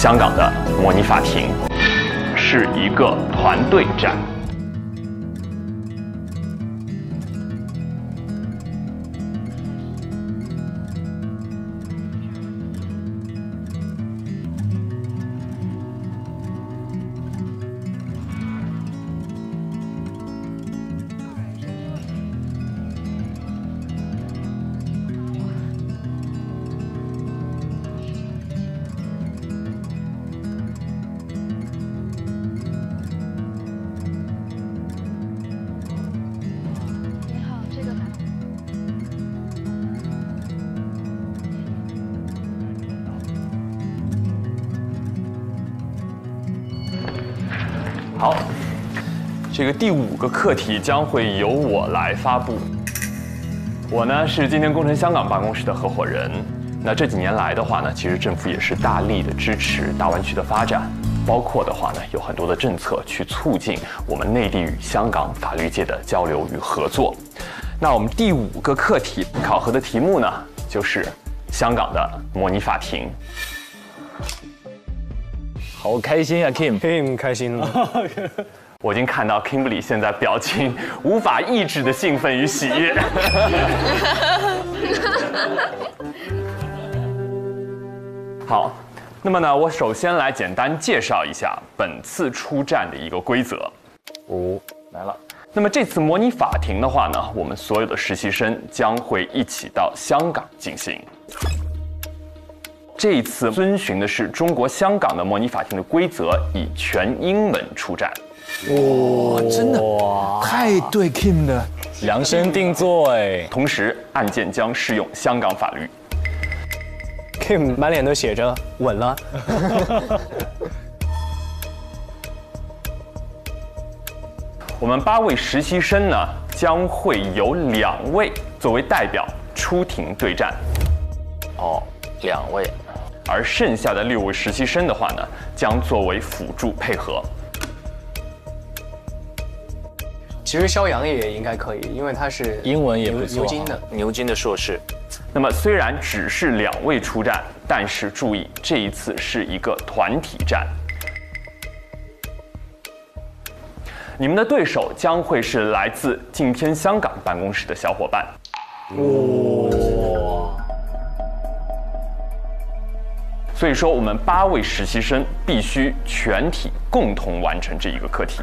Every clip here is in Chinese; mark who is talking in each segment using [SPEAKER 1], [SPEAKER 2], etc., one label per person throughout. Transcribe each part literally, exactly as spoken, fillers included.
[SPEAKER 1] 香港的模拟法庭是一个团队战。 好，这个第五个课题将会由我来发布。我呢是今天工程香港办公室的合伙人。那这几年来的话呢，其实政府也是大力的支持大湾区的发展，包括的话呢有很多的政策去促进我们内地与香港法律界的交流与合作。那我们第五个课题考核的题目呢，就是香港的模拟法庭。
[SPEAKER 2] 好开心啊 ，Kim，Kim
[SPEAKER 3] 开心了。
[SPEAKER 1] 我已经看到 Kimberly 现在表情无法抑制的兴奋与喜悦。好，那么呢，我首先来简单介绍一下本次出战的一个规则。哦，来了。那么这次模拟法庭的话呢，我们所有的实习生将会一起到香港进行。 这一次遵循的是中国香港的模拟法庭的规则，以全英文出战。
[SPEAKER 2] 哇，真的太对 Kim 了，量身定做哎。
[SPEAKER 1] 同时，案件将适用香港法律。
[SPEAKER 3] Kim 满脸都写着稳了。
[SPEAKER 1] 我们八位实习生呢，将会有两位作为代表出庭对战。
[SPEAKER 2] 哦，两位。
[SPEAKER 1] 而剩下的六位实习生的话呢，将作为辅助配合。
[SPEAKER 3] 其实肖阳也应该可以，因为他是
[SPEAKER 2] 英文也不错，
[SPEAKER 3] 牛津的
[SPEAKER 2] 牛津的硕士。
[SPEAKER 1] 那么虽然只是两位出战，但是注意这一次是一个团体战。你们的对手将会是来自镜天香港办公室的小伙伴。
[SPEAKER 2] 哇！
[SPEAKER 1] 所以说，我们八位实习生必须全体共同完成这一个课题。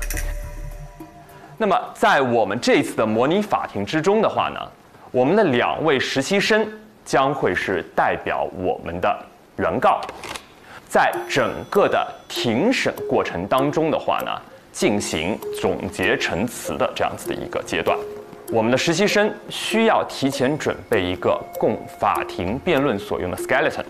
[SPEAKER 1] 那么，在我们这次的模拟法庭之中的话呢，我们的两位实习生将会是代表我们的原告，在整个的庭审过程当中的话呢，进行总结陈词的这样子的一个阶段。我们的实习生需要提前准备一个供法庭辩论所用的 skeleton。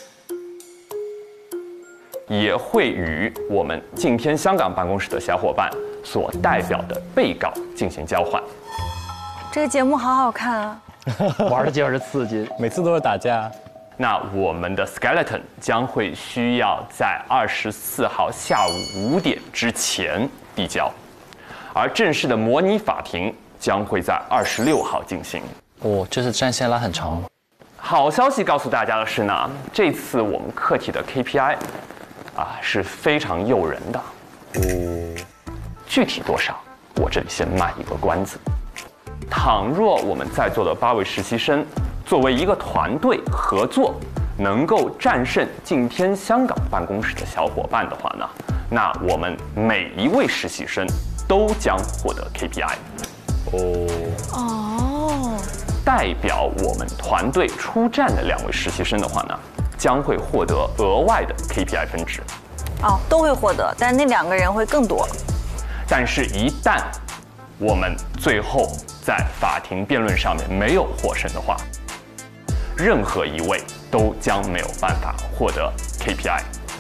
[SPEAKER 1] 也会与我们镜天香港办公室的小伙伴所代表的被告进行交换。
[SPEAKER 4] 这个节目好好看啊！
[SPEAKER 2] 玩的就是刺激，每次都是打架。
[SPEAKER 1] 那我们的 skeleton 将会需要在二十四号下午五点之前递交，而正式的模拟法庭将会在二十六号进行。
[SPEAKER 2] 哦，这次战线拉很长。
[SPEAKER 1] 好消息告诉大家的是呢，这次我们课题的 K P I。 啊，是非常诱人的。嗯，具体多少，我这里先卖一个关子。倘若我们在座的八位实习生作为一个团队合作，能够战胜镜天香港办公室的小伙伴的话呢，那我们每一位实习生都将获得 K P I。哦哦，代表我们团队出战的两位实习生的话呢？ 将会获得额外的 K P I 分值，
[SPEAKER 4] 哦，都会获得，但是那两个人会更多。
[SPEAKER 1] 但是，一旦我们最后在法庭辩论上面没有获胜的话，任何一位都将没有办法获得 K P I。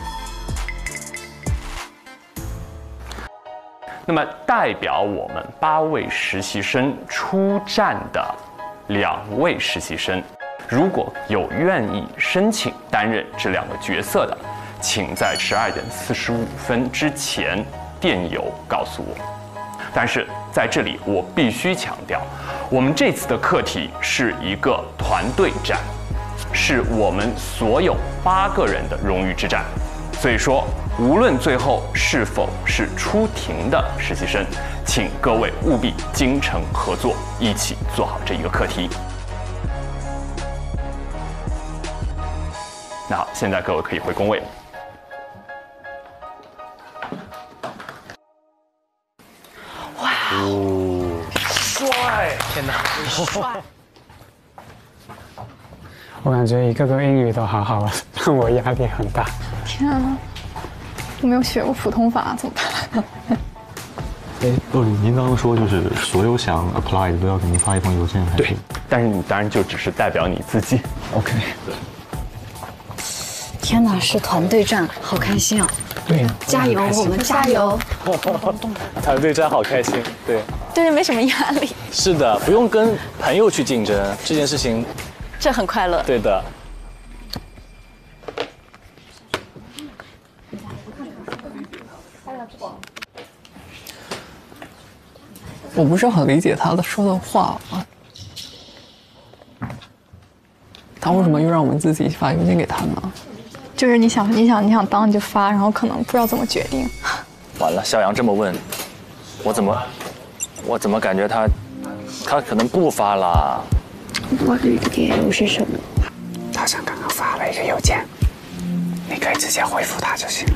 [SPEAKER 1] 那么，代表我们八位实习生出战的两位实习生。 如果有愿意申请担任这两个角色的，请在十二点四十五分之前电邮告诉我。但是在这里我必须强调，我们这次的课题是一个团队战，是我们所有八个人的荣誉之战。 所以说，无论最后是否是出庭的实习生，请各位务必精诚合作，一起做好这一个课题。那好，现在各位可以回工位了。
[SPEAKER 5] 哇，
[SPEAKER 3] 帅！天哪，
[SPEAKER 5] 帅！
[SPEAKER 6] 我感觉一个个英语都好好，让我压力很大。
[SPEAKER 7] 天啊，我没有学过普通法，怎么办？
[SPEAKER 8] 哎，洛里，您刚刚说就是所有想 apply 的都要给您发一封邮件，还是？
[SPEAKER 1] 对，但是你当然就只是代表你自己。
[SPEAKER 8] OK。
[SPEAKER 5] 天哪，是团队战，好开心啊！
[SPEAKER 6] 对，
[SPEAKER 5] 加油，我们加油！
[SPEAKER 2] 团队战好开心，对。
[SPEAKER 7] 对，没什么压力。
[SPEAKER 2] 是的，不用跟朋友去竞争，这件事情。
[SPEAKER 5] 这很快乐。
[SPEAKER 2] 对的。
[SPEAKER 3] 我不是很理解他的说的话啊，他为什么又让我们自己发邮件给他呢？
[SPEAKER 7] 就是你想你想你想当你就发，然后可能不知道怎么决定。
[SPEAKER 2] 完了，小杨这么问，我怎么我怎么感觉他他可能不发了？
[SPEAKER 5] 我的理由是什么？
[SPEAKER 6] 他想刚刚发了一个邮件，你可以直接回复他就行了。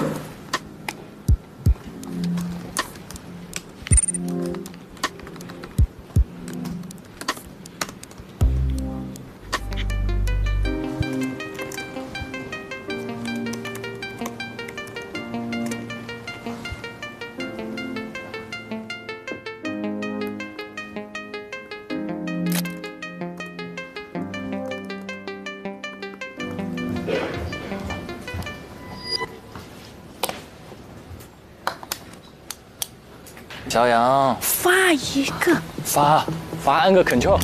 [SPEAKER 2] 小杨，
[SPEAKER 5] 发一个，
[SPEAKER 2] 发发按个 Control，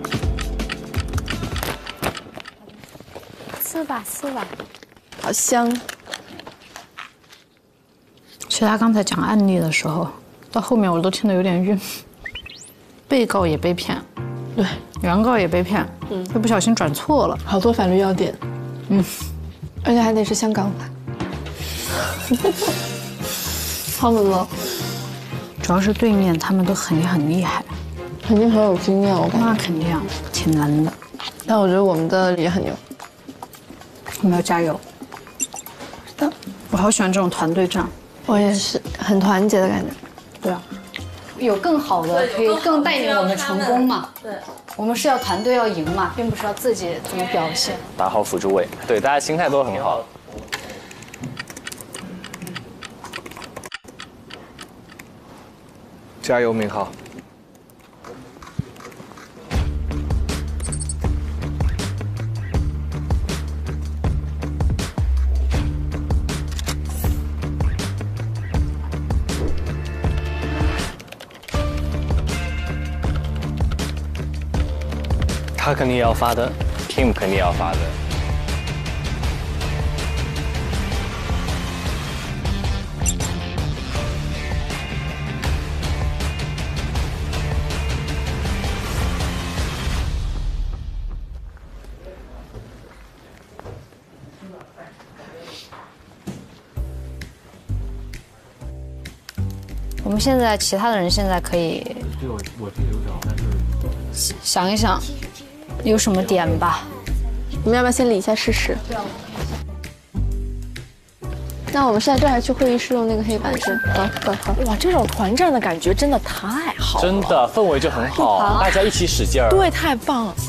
[SPEAKER 5] 撕吧撕吧，
[SPEAKER 7] 好香。
[SPEAKER 5] 其实他刚才讲案例的时候，到后面我都听得有点晕。被告也被骗，
[SPEAKER 7] 对，
[SPEAKER 5] 原告也被骗，嗯，又不小心转错了，
[SPEAKER 7] 好多法律要点，嗯，而且还得是香港法。他们呢？
[SPEAKER 5] 主要是对面他们都很很厉害，
[SPEAKER 7] 肯定很有经验，我感觉。
[SPEAKER 5] 那肯定挺难的。
[SPEAKER 7] 但我觉得我们的也很牛，
[SPEAKER 5] 我们要加油。
[SPEAKER 7] 的，
[SPEAKER 5] 我好喜欢这种团队战。
[SPEAKER 7] 我也是，很团结的感觉。
[SPEAKER 5] 对啊，有更好的可以更带领我们成功嘛。对，我们是要团队要赢嘛，并不是要自己怎么表现。
[SPEAKER 2] 打好辅助位，对，大家心态都很好。加油，明浩！他肯定要发的 ，Kim 肯定要发的。
[SPEAKER 5] 我们现在其他的人现在可以想一想有什么点吧。
[SPEAKER 7] 我们要不要先理一下事实？那我们现在就还去会议室用那个黑板是？好，好，好。
[SPEAKER 9] 哇，这种团战的感觉真的太好了，
[SPEAKER 2] 真的氛围就很好，大家一起使劲儿。
[SPEAKER 9] 对，太棒了。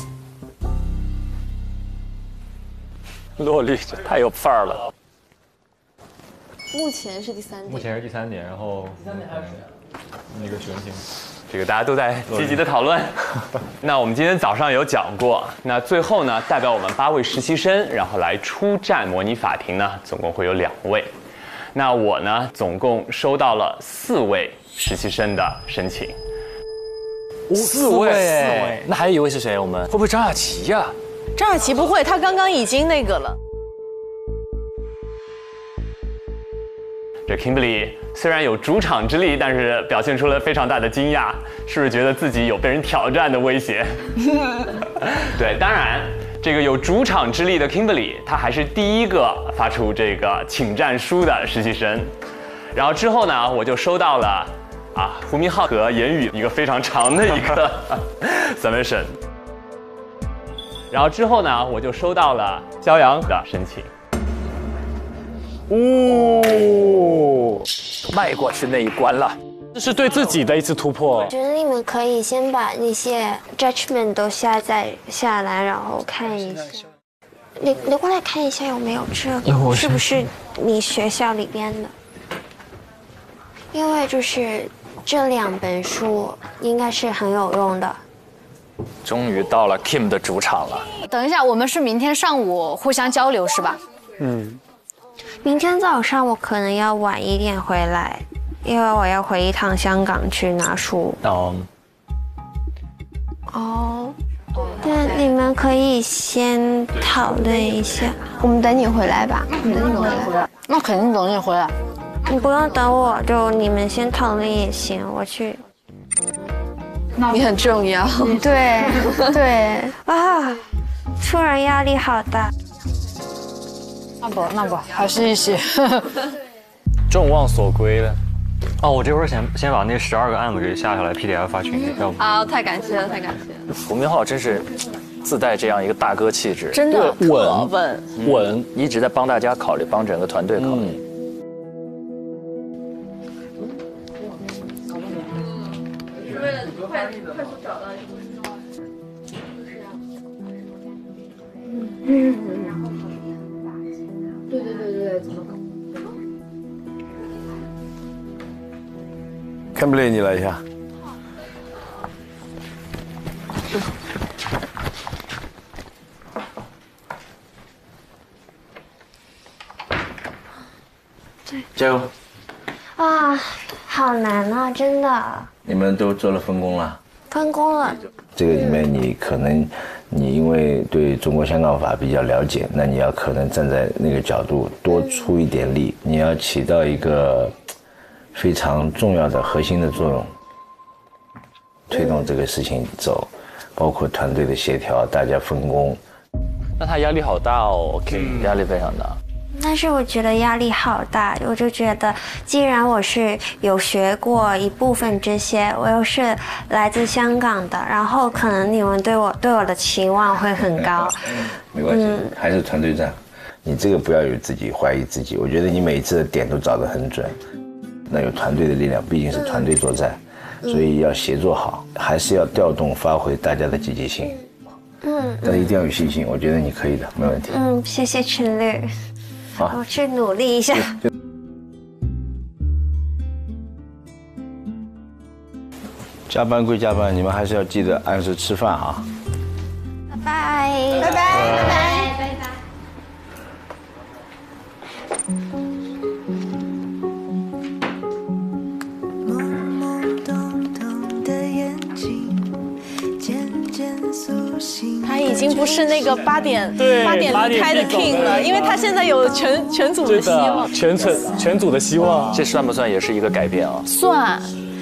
[SPEAKER 2] 洛丽这太有范儿了。
[SPEAKER 7] 目前是第三点。
[SPEAKER 8] 目前是第三点，然后第三点还有谁？那个玄星。
[SPEAKER 1] 这个大家都在积极的讨论。那我们今天早上有讲过，那最后呢，代表我们八位实习生，然后来出战模拟法庭呢，总共会有两位。那我呢，总共收到了四位实习生的申请。
[SPEAKER 2] 四位，四位，那还有一位是谁？我们会不会张雅琪呀？
[SPEAKER 9] 张雅琪不会，她刚刚已经那个了。
[SPEAKER 1] 这 Kimberly 虽然有主场之力，但是表现出了非常大的惊讶，是不是觉得自己有被人挑战的威胁？对，当然，这个有主场之力的 Kimberly， 她还是第一个发出这个请战书的实习生。然后之后呢，我就收到了啊胡明浩和言语一个非常长的一个 submission。然后之后呢，我就收到了肖阳的申请。
[SPEAKER 2] 哦，迈过去那一关了，
[SPEAKER 10] 这是对自己的一次突破。
[SPEAKER 11] 我觉得你们可以先把那些 judgment 都下载下来，然后看一下。你你过来看一下有没有这个，是不是你学校里边的？因为就是这两本书应该是很有用的。
[SPEAKER 2] 终于到了 Kim 的主场了。
[SPEAKER 5] 等一下，我们是明天上午互相交流是吧？
[SPEAKER 3] 嗯。
[SPEAKER 11] 明天早上我可能要晚一点回来，因为我要回一趟香港去拿书。
[SPEAKER 2] 哦。
[SPEAKER 11] 哦。那你们可以先讨论一下。
[SPEAKER 7] 我们等你回来吧。我们等你回来。
[SPEAKER 5] 那肯定等你回来。
[SPEAKER 11] 你不用等我，就你们先讨论也行，我去。
[SPEAKER 7] 你很重要。
[SPEAKER 11] 对对啊，突然压力好大。
[SPEAKER 5] 那不那不，还是一起。
[SPEAKER 2] 众望所归了。
[SPEAKER 8] 哦，我这会儿先先把那十二个案子给下下来 P D F 发群里，要不？
[SPEAKER 7] 啊，太感谢了，太感谢了。
[SPEAKER 2] 胡明浩真是自带这样一个大哥气质，
[SPEAKER 9] 真的
[SPEAKER 10] 稳
[SPEAKER 9] 稳
[SPEAKER 10] 稳，
[SPEAKER 2] 一直在帮大家考虑，帮整个团队考虑。嗯
[SPEAKER 5] 嗯，对对对对，怎么搞
[SPEAKER 12] ？Kimberly， 你来一下。
[SPEAKER 11] 对，
[SPEAKER 12] 加油！
[SPEAKER 11] 啊，好难啊，真的。
[SPEAKER 12] 你们都做了分工了？
[SPEAKER 11] 分工了。
[SPEAKER 12] 这个里面你可能，你因为对中国香港法比较了解，那你要可能站在那个角度多出一点力，你要起到一个非常重要的核心的作用，推动这个事情走，包括团队的协调，大家分工。
[SPEAKER 2] 那他压力好大哦 ，OK，、嗯、压力非常大。
[SPEAKER 11] 但是我觉得压力好大，我就觉得，既然我是有学过一部分这些，我又是来自香港的，然后可能你们对我对我的期望会很高。
[SPEAKER 12] 没关系，嗯、还是团队战。你这个不要有自己怀疑自己，我觉得你每一次的点都找得很准。那有团队的力量，毕竟是团队作战，嗯、所以要协作好，还是要调动发挥大家的积极性。嗯，但一定要有信心，我觉得你可以的，没问题。
[SPEAKER 11] 嗯，谢谢陈律。
[SPEAKER 12] 好，
[SPEAKER 11] 我去努力一下。
[SPEAKER 12] 加班归加班，你们还是要记得按时吃饭哈。
[SPEAKER 11] 拜拜，拜拜，拜拜，拜拜。
[SPEAKER 9] 他已经不是那个八点
[SPEAKER 10] 对
[SPEAKER 9] 八点离开的 King 了，因为他现在有全全组的希望，
[SPEAKER 10] 全全全组的希望，
[SPEAKER 2] 这算不算也是一个改变啊？
[SPEAKER 9] 算。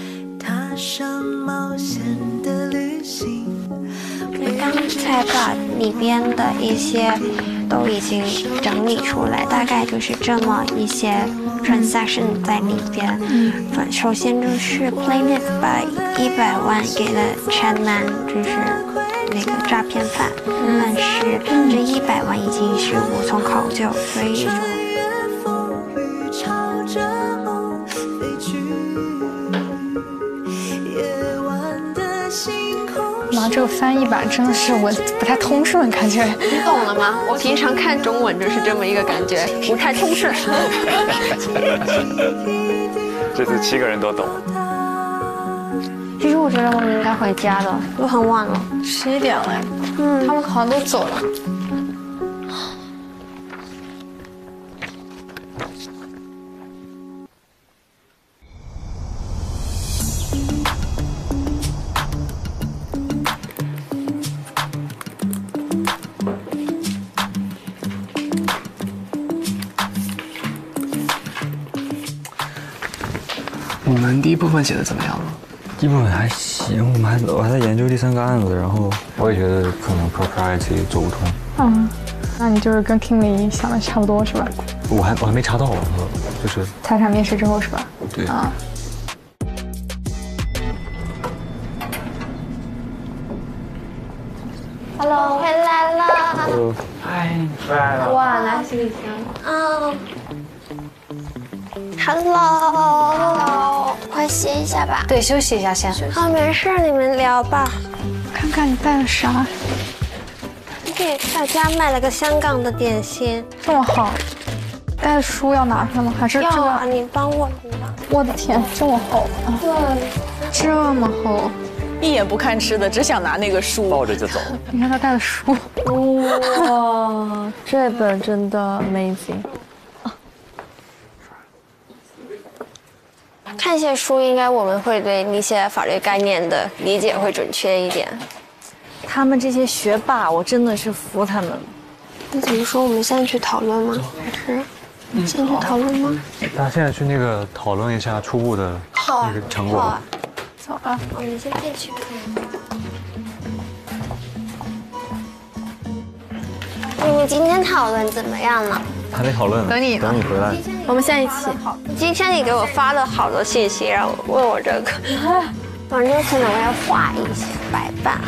[SPEAKER 11] 我刚才把里边的一些都已经整理出来，大概就是这么一些 transaction 在里边。嗯，首先就是 Planet 把一百万给了 Chatman， 就是那个诈骗犯，嗯、但是这一百万已经是无从考究，所以就。
[SPEAKER 7] 妈，这个翻译版真的是我不太通顺，感觉。
[SPEAKER 13] 你懂了吗？我平常看中文就是这么一个感觉，不太通顺。
[SPEAKER 2] 这次七个人都懂。
[SPEAKER 11] 其实我觉得我们应该回家了，都很晚了，
[SPEAKER 7] 十一点了。
[SPEAKER 11] 嗯，
[SPEAKER 7] 他们好像都走了。
[SPEAKER 3] 你们第一部分写的怎么样了？
[SPEAKER 8] 第一部分还行，我们还我还在研究第三个案子，然后我也觉得可能 propriety 走不通。
[SPEAKER 7] 嗯， 那你就是跟 Kimmy 想的差不多是吧？
[SPEAKER 8] 我还我还没查到，就是
[SPEAKER 7] 财产面试之后是吧？
[SPEAKER 8] 对
[SPEAKER 7] 啊。
[SPEAKER 11] Hello， 回来了。
[SPEAKER 8] 呃，
[SPEAKER 6] 嗨，回来了。
[SPEAKER 11] 哇，拿行李箱。啊。Hello， 快歇一下吧。
[SPEAKER 5] 对，休息一下先。
[SPEAKER 11] 好，没事，你们聊吧。
[SPEAKER 7] 看看你带了啥？
[SPEAKER 11] 给大家买了个香港的点心。
[SPEAKER 7] 这么好，带的书要拿出来吗？还是这
[SPEAKER 11] 要
[SPEAKER 7] 个？
[SPEAKER 11] 啊，你帮我拿。
[SPEAKER 7] 我的天，这么厚啊！
[SPEAKER 11] 对，
[SPEAKER 7] 这么厚。
[SPEAKER 9] 一眼不看吃的，只想拿那个书，
[SPEAKER 2] 抱着就走。
[SPEAKER 7] 你看他带的书，
[SPEAKER 9] 哇，这本真的 amazing。
[SPEAKER 11] 看一些书，应该我们会对一些法律概念的理解会准确一点。
[SPEAKER 4] 他们这些学霸，我真的是服他们了。
[SPEAKER 11] 那怎么说？我们现在去讨论吗？还是先去讨论吗？
[SPEAKER 8] 大家现在去那个讨论一下初步的那个成果。
[SPEAKER 11] 好啊。
[SPEAKER 7] 走啊！
[SPEAKER 11] 我们先进去。你们今天讨论怎么样了？
[SPEAKER 8] 还没讨论呢。
[SPEAKER 9] 等你
[SPEAKER 8] 等你回来。
[SPEAKER 9] 我们现在一起。
[SPEAKER 11] 今天你给我发了好多信息，让我问我这个，反正可能我要画一些白板。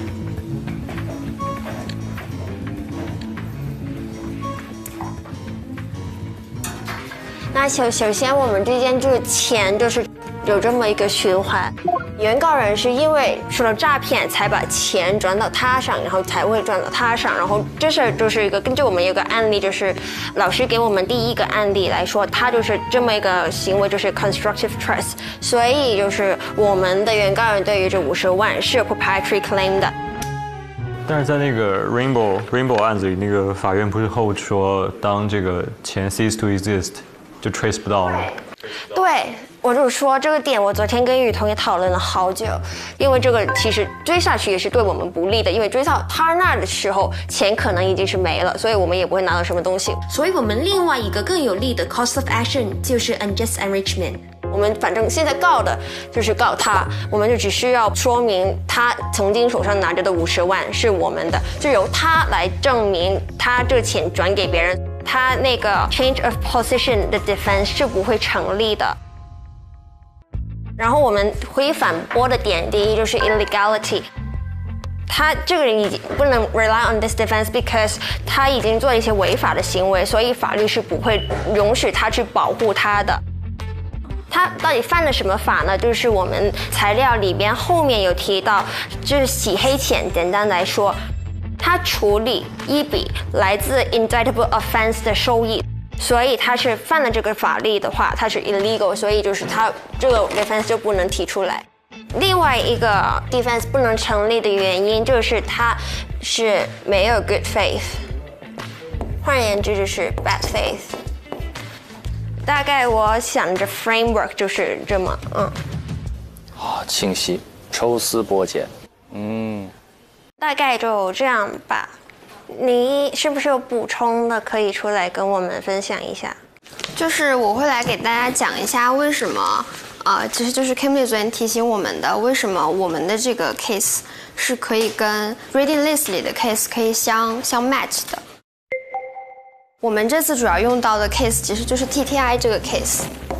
[SPEAKER 11] 那首首先，我们之间就是钱就是有这么一个循环，原告人是因为受了诈骗才把钱转到他上，然后才会转到他上，然后这事儿就是一个根据我们有个案例，就是老师给我们第一个案例来说，他就是这么一个行为，就是 constructive trust， 所以就是我们的原告人对于这五十万是有 proprietary claim 的。
[SPEAKER 8] 但是在那个 Rainbow Rainbow 案子里，那个法院不是 hold 说，当这个钱 cease to exist， 就 trace 不到了。
[SPEAKER 11] 对，我就说这个点，我昨天跟雨桐也讨论了好久，因为这个其实追下去也是对我们不利的，因为追到他那儿的时候，钱可能已经是没了，所以我们也不会拿到什么东西。所以我们另外一个更有利的 cost of action 就是 unjust enrichment。我们反正现在告的就是告他，我们就只需要说明他曾经手上拿着的五十万是我们的，就由他来证明他这个钱转给别人，他那个 change of position 的 defense 是不会成立的。然后我们会反驳的点，第一就是 illegality。他这个人已经不能 rely on this defense because 他已经做了一些违法的行为，所以法律是不会容许他去保护他的。他到底犯了什么法呢？就是我们材料里边后面有提到，就是洗黑钱。简单来说，他处理一笔来自 indictable offense 的收益，所以他是犯了这个法律的话，他是 illegal， 所以就是他这个 defense 就不能提出来。另外一个 defense 不能成立的原因就是他是没有 good faith， 换言之就是 bad faith。大概我想着 framework 就是这么，嗯，
[SPEAKER 2] 好清晰，抽丝剥茧，嗯，
[SPEAKER 11] 大概就这样吧。你是不是有补充的可以出来跟我们分享一下？
[SPEAKER 13] 就是我会来给大家讲一下为什么，呃，其实就是 Kimmy 昨天提醒我们的，为什么我们的这个 case 是可以跟 reading list 里的 case 可以相相 match 的。我们这次主要用到的 case 其实就是 T T I 这个 case。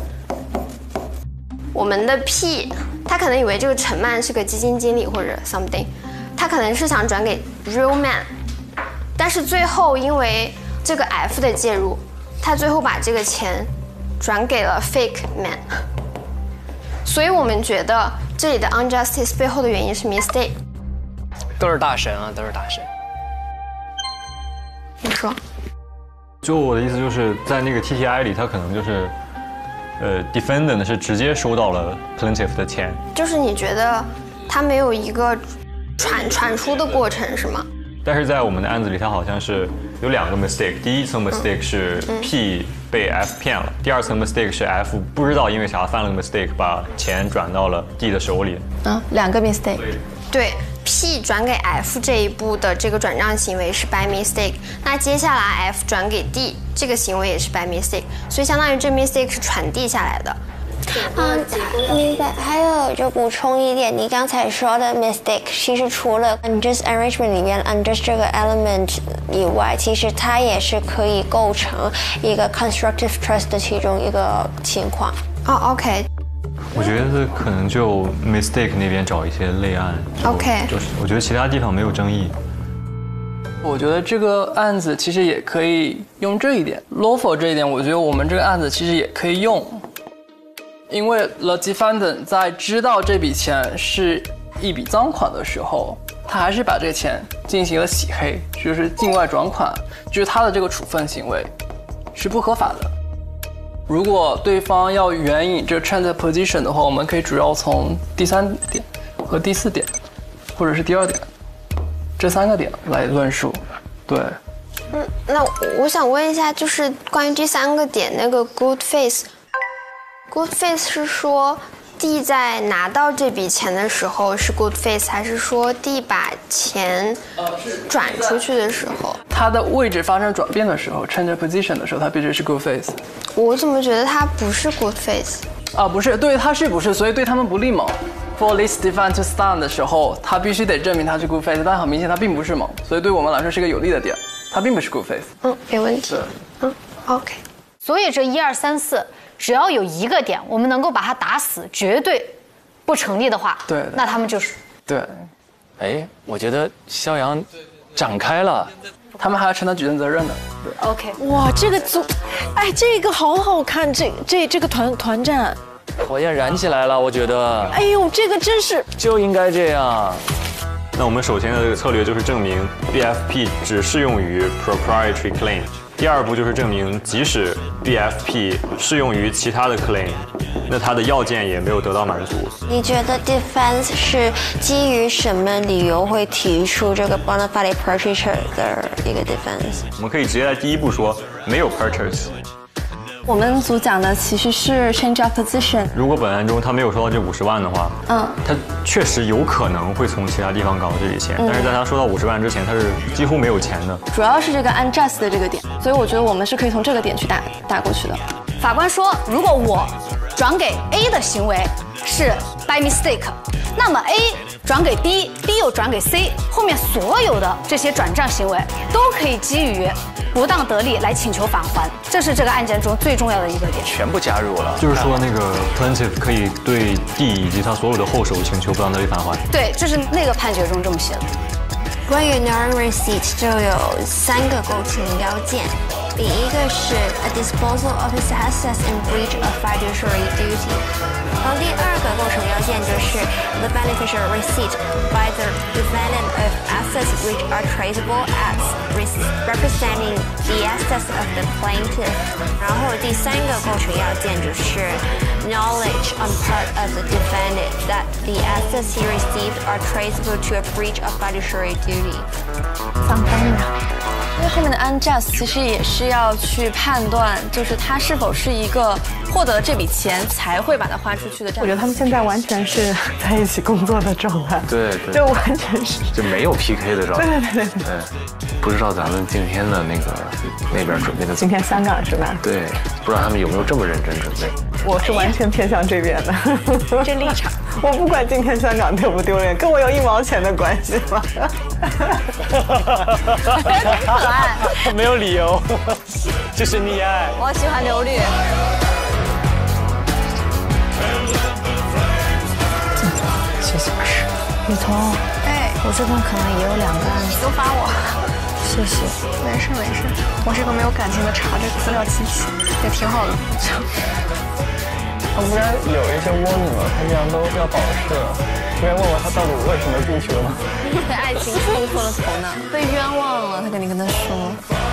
[SPEAKER 13] 我们的 P， 他可能以为这个陈曼是个基金经理或者 something， 他可能是想转给 real man， 但是最后因为这个 F 的介入，他最后把这个钱转给了 fake man。所以我们觉得这里的 unjustice 背后的原因是 mistake。
[SPEAKER 3] 都是大神啊，都是大神。
[SPEAKER 13] 你说。
[SPEAKER 8] 就我的意思就是在那个 T T I 里，他可能就是，呃 ，defendant 是直接收到了 plaintiff 的钱。
[SPEAKER 13] 就是你觉得他没有一个传传输的过程是吗？
[SPEAKER 8] 但是在我们的案子里，他好像是有两个 mistake。第一层 mistake 是 P 被 F 骗了，第二层 mistake 是 F 不知道因为啥犯了个 mistake， 把钱转到了 D 的手里。
[SPEAKER 9] 嗯，两个 mistake。
[SPEAKER 13] 对。P 转给 F 这一步的这个转账行为是 by mistake， 那接下来 F 转给 D 这个行为也是 by mistake， 所以相当于这 mistake 是传递下来的。
[SPEAKER 11] 嗯，明白。还有就补充一点，你刚才说的 mistake， 其实除了 unjust enrichment 里面 unjust 这个 element 以外，其实它也是可以构成一个 constructive trust 的其中一个情况。
[SPEAKER 13] 哦 ，OK。
[SPEAKER 8] 我觉得可能就 mistake 那边找一些类案。
[SPEAKER 13] OK。
[SPEAKER 8] 就是我觉得其他地方没有争议。
[SPEAKER 14] 我觉得这个案子其实也可以用这一点 lawful 这一点，我觉得我们这个案子其实也可以用。因为 the defendant 在知道这笔钱是一笔赃款的时候，他还是把这个钱进行了洗黑，就是境外转款，就是他的这个处分行为是不合法的。如果对方要援引这个 transit position 的话，我们可以主要从第三点和第四点，或者是第二点这三个点来论述。对。
[SPEAKER 13] 嗯，那我想问一下，就是关于第三个点那个 good faith。Good faith 是说 D 在拿到这笔钱的时候是 good faith， 还是说 D 把钱转出去的时候？
[SPEAKER 14] 它的位置发生转变的时候 ，change position 的时候，它必须是 good faith。
[SPEAKER 13] 我怎么觉得它不是 good faith？
[SPEAKER 14] 啊，不是，对，它是不是？所以对他们不利嘛。For this defendant to stand 的时候，他必须得证明他是 good faith， 但很明显他并不是嘛，所以对我们来说是一个有利的点，他并不是 good faith。
[SPEAKER 13] 嗯，没问题。嗯 ，OK。
[SPEAKER 5] 所以这一二三四。只要有一个点，我们能够把它打死，绝对不成立的话，
[SPEAKER 14] 对，
[SPEAKER 5] 那他们就是
[SPEAKER 14] 对。
[SPEAKER 2] 哎，我觉得肖阳展开了，
[SPEAKER 14] 他们还要承担举证责任的。
[SPEAKER 5] 对 ，OK。
[SPEAKER 9] 哇，这个组，哎，这个好好看，这这这个团团战，
[SPEAKER 2] 火焰燃起来了，我觉得。
[SPEAKER 9] 哎呦，这个真是
[SPEAKER 2] 就应该这样。
[SPEAKER 8] 那我们首先的这个策略就是证明 B F P 只适用于 proprietary claim。第二步就是证明，即使 B F P 适用于其他的 claim， 那它的要件也没有得到满足。
[SPEAKER 11] 你觉得 defense 是基于什么理由会提出这个 bona fide purchaser 的一个 defense？
[SPEAKER 8] 我们可以直接在第一步说没有 purchase。
[SPEAKER 7] 我们组讲的其实是 change of position。
[SPEAKER 8] 如果本案中他没有收到这五十万的话，
[SPEAKER 7] 嗯，
[SPEAKER 8] 他确实有可能会从其他地方搞这笔钱，嗯、但是在他收到五十万之前，他是几乎没有钱的。
[SPEAKER 7] 主要是这个 unjust 的这个点，所以我觉得我们是可以从这个点去打打过去的。
[SPEAKER 5] 法官说，如果我转给 A 的行为是 by mistake， 那么 A 转给 B，B 又转给 C， 后面所有的这些转账行为都可以基于不当得利来请求返还，这是这个案件中最重要的一个点。
[SPEAKER 2] 全部加入了，
[SPEAKER 8] 就是说那个 plaintiff 可以对 D 以及他所有的后手请求不当得利返还。
[SPEAKER 5] 对，这是那个判决中这么写的。
[SPEAKER 11] 关于 non-receipt 就有三个构成要件，第一个是 a disposal of his assets in breach of fiduciary duty， 然后第二个构成要件就是 the beneficial receipt by the defendant of assets which are traceable as representing the assets of the plaintiff， 然后第三个构成要件就是 knowledge on part of the defendant that the assets he received are traceable to a breach of fiduciary duty。
[SPEAKER 7] 放开了。因为后面的 unjust 其实也是要去判断，就是他是否是一个获得这笔钱才会把它花出去的这样。
[SPEAKER 15] 我觉得他们现在完全是在一起工作的状态，
[SPEAKER 12] 对对，
[SPEAKER 15] 就完全是
[SPEAKER 12] 就没有 P K 的状态。
[SPEAKER 15] 对对对对
[SPEAKER 12] 对，不知道咱们今天的那个那边准备的。
[SPEAKER 15] 今天香港是吧？
[SPEAKER 12] 对，不知道他们有没有这么认真准备。
[SPEAKER 15] 我是完全偏向这边的，
[SPEAKER 7] 这立场。
[SPEAKER 15] 我不管今天香港丢不丢脸，跟我有一毛钱的关系吗？
[SPEAKER 10] 可爱，没有理由，就是溺爱。
[SPEAKER 9] 我喜欢刘律。
[SPEAKER 15] 谢谢。雨桐，
[SPEAKER 4] 哎，我这边可能也有两个案子，
[SPEAKER 9] 都发我。
[SPEAKER 4] 谢谢。
[SPEAKER 9] 没事没事，我是个没有感情的查这个资料机器，也挺好的。
[SPEAKER 10] 他不然有一些窝里嘛，他这样都要保释。不然问我他到底为什么进去了吗？
[SPEAKER 7] 被爱情冲破了头脑，被冤枉了，他肯定跟他说。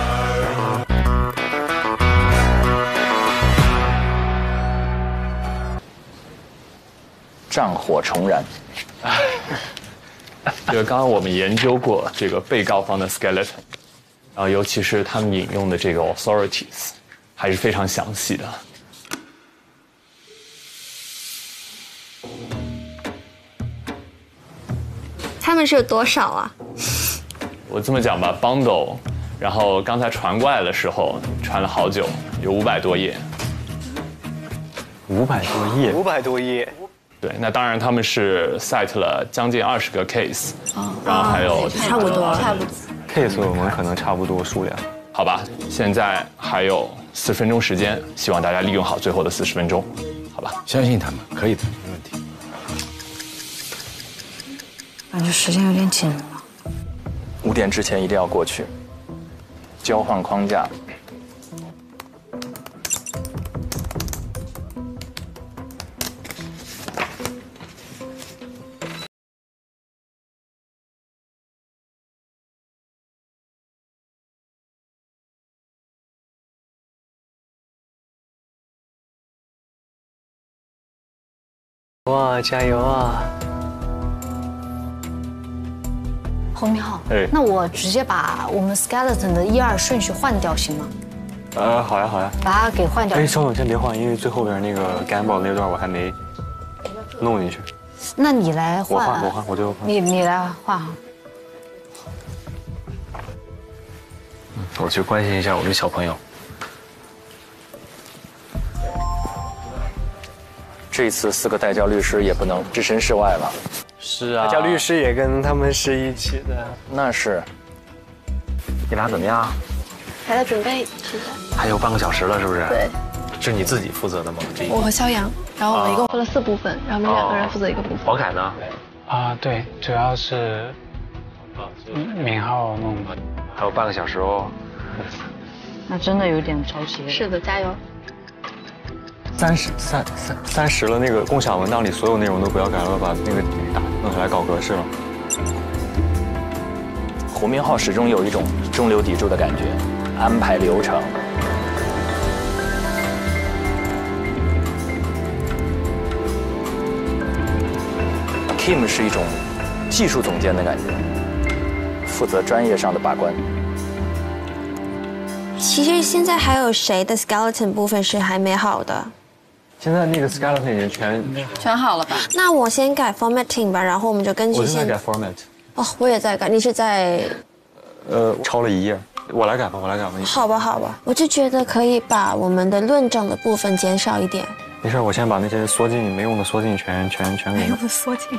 [SPEAKER 2] 战火重燃。
[SPEAKER 16] 这个刚刚我们研究过这个被告方的 skeleton， 然后尤其是他们引用的这个 authorities， 还是非常详细的。
[SPEAKER 11] 他们是有多少啊？
[SPEAKER 16] 我这么讲吧 ，bundle， 然后刚才传过来的时候传了好久，有五百多页。
[SPEAKER 8] 五百多页，
[SPEAKER 3] 五百多页。
[SPEAKER 8] 对，那当然他们是 cite 了将近二十个 case，、
[SPEAKER 7] 哦、
[SPEAKER 8] 然后还有
[SPEAKER 7] 差不多，差不多
[SPEAKER 8] case 我们可能差不多数量。好吧，现在还有四十分钟时间，希望大家利用好最后的四十分钟，好吧？
[SPEAKER 12] 相信他们，可以的，没问题。
[SPEAKER 4] 感觉时间有点紧了。
[SPEAKER 2] 五点之前一定要过去，交换框架。
[SPEAKER 3] 哇，加油啊！
[SPEAKER 5] 侯明浩，
[SPEAKER 8] 哎
[SPEAKER 5] 那我直接把我们 skeleton 的一二顺序换掉行吗？
[SPEAKER 8] 呃，好呀好呀，
[SPEAKER 5] 把它给换掉。
[SPEAKER 8] 哎，稍等，先别换，因为最后边那个 gamble 那段我还没弄进去。
[SPEAKER 5] 那你来换、啊，
[SPEAKER 8] 我换，我换，我就换。
[SPEAKER 5] 你你来换啊。
[SPEAKER 2] 我去关心一下我的小朋友。这次四个代教律师也不能置身事外了。
[SPEAKER 8] 是啊，
[SPEAKER 3] 代教律师也跟他们是一起的。
[SPEAKER 2] 那是。你俩怎么样？
[SPEAKER 7] 还在准备，现在。
[SPEAKER 2] 还有半个小时了，是不是？
[SPEAKER 7] 对。
[SPEAKER 2] 是你自己负责的吗？这
[SPEAKER 7] 我和肖阳，然后我们一共分了四部分，然后我们两个人负责一个部分。
[SPEAKER 2] 黄凯呢？
[SPEAKER 6] 啊，对，主要是敏浩弄的。
[SPEAKER 2] 还有半个小时哦。
[SPEAKER 4] 那真的有点着急。
[SPEAKER 7] 是的，加油。
[SPEAKER 8] 三十三三三十了，那个共享文档里所有内容都不要改了，把那个打弄下来搞格式了。
[SPEAKER 2] 胡明浩始终有一种中流砥柱的感觉，安排流程。Kim 是一种技术总监的感觉，负责专业上的把关。
[SPEAKER 11] 其实现在还有谁的 skeleton 部分是还没好的？
[SPEAKER 8] 现在那个 skeleton 已经全
[SPEAKER 7] 全好了吧？
[SPEAKER 11] 那我先改 formatting 吧，然后我们就根据
[SPEAKER 8] 我正在
[SPEAKER 11] 现
[SPEAKER 8] 改 format。
[SPEAKER 11] 哦，我也在改，你是在？
[SPEAKER 8] 呃，抄了一页，我来改吧，我来改吧。
[SPEAKER 11] 好吧，好吧，我就觉得可以把我们的论证的部分减少一点。
[SPEAKER 8] 没事，我先把那些缩进没用的缩进全全全给。
[SPEAKER 4] 没用的缩进。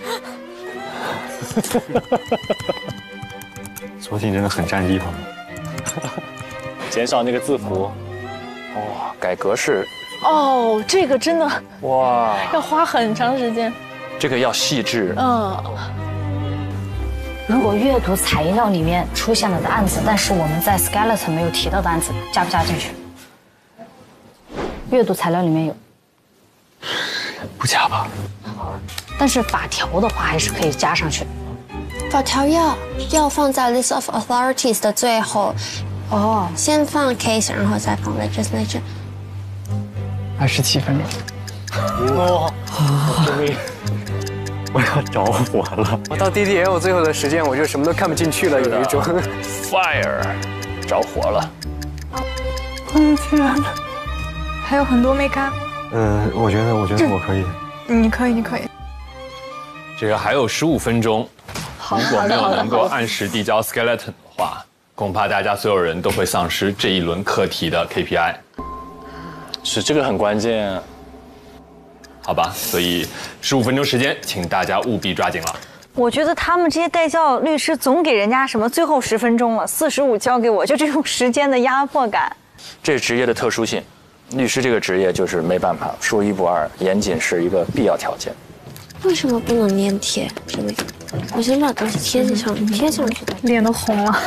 [SPEAKER 8] 缩进真的很占地方。减少那个字符。
[SPEAKER 2] 哇、哦，改格式。
[SPEAKER 9] 哦，这个真的
[SPEAKER 2] 哇，
[SPEAKER 9] 要花很长时间。
[SPEAKER 2] 这个要细致。
[SPEAKER 9] 嗯。
[SPEAKER 5] 如果阅读材料里面出现了的案子，但是我们在 skeleton 没有提到的案子，加不加进去？阅读材料里面有。
[SPEAKER 8] 不加吧。
[SPEAKER 5] 但是法条的话还是可以加上去。
[SPEAKER 11] 法条要要放在 list of authorities 的最后。
[SPEAKER 5] 哦，
[SPEAKER 11] 先放 case， 然后再放 legislation。
[SPEAKER 6] 二十七分钟。
[SPEAKER 3] 哇，救命！
[SPEAKER 8] 我要着火了！
[SPEAKER 3] 我到 D D L 最后的时间，我就什么都看不进去了，有一种
[SPEAKER 2] fire， 着火了。
[SPEAKER 4] 我的天，还有很多没干。
[SPEAKER 8] 呃，我觉得，我觉得我可以。
[SPEAKER 4] 你可以，你可以。
[SPEAKER 8] 这个还有十五分钟，如果没有能够按时递交 skeleton 的话，恐怕大家所有人都会丧失这一轮课题的 K P I。
[SPEAKER 2] 是，这个很关键。
[SPEAKER 8] 好吧，所以十五分钟时间，请大家务必抓紧了。
[SPEAKER 4] 我觉得他们这些代教律师总给人家什么最后十分钟了，四十五交给我，就这种时间的压迫感。
[SPEAKER 2] 这是职业的特殊性，律师这个职业就是没办法，说一不二，严谨是一个必要条件。
[SPEAKER 11] 为什么不能粘贴？这个，我先把东西贴上，贴上去。
[SPEAKER 4] 脸都红了。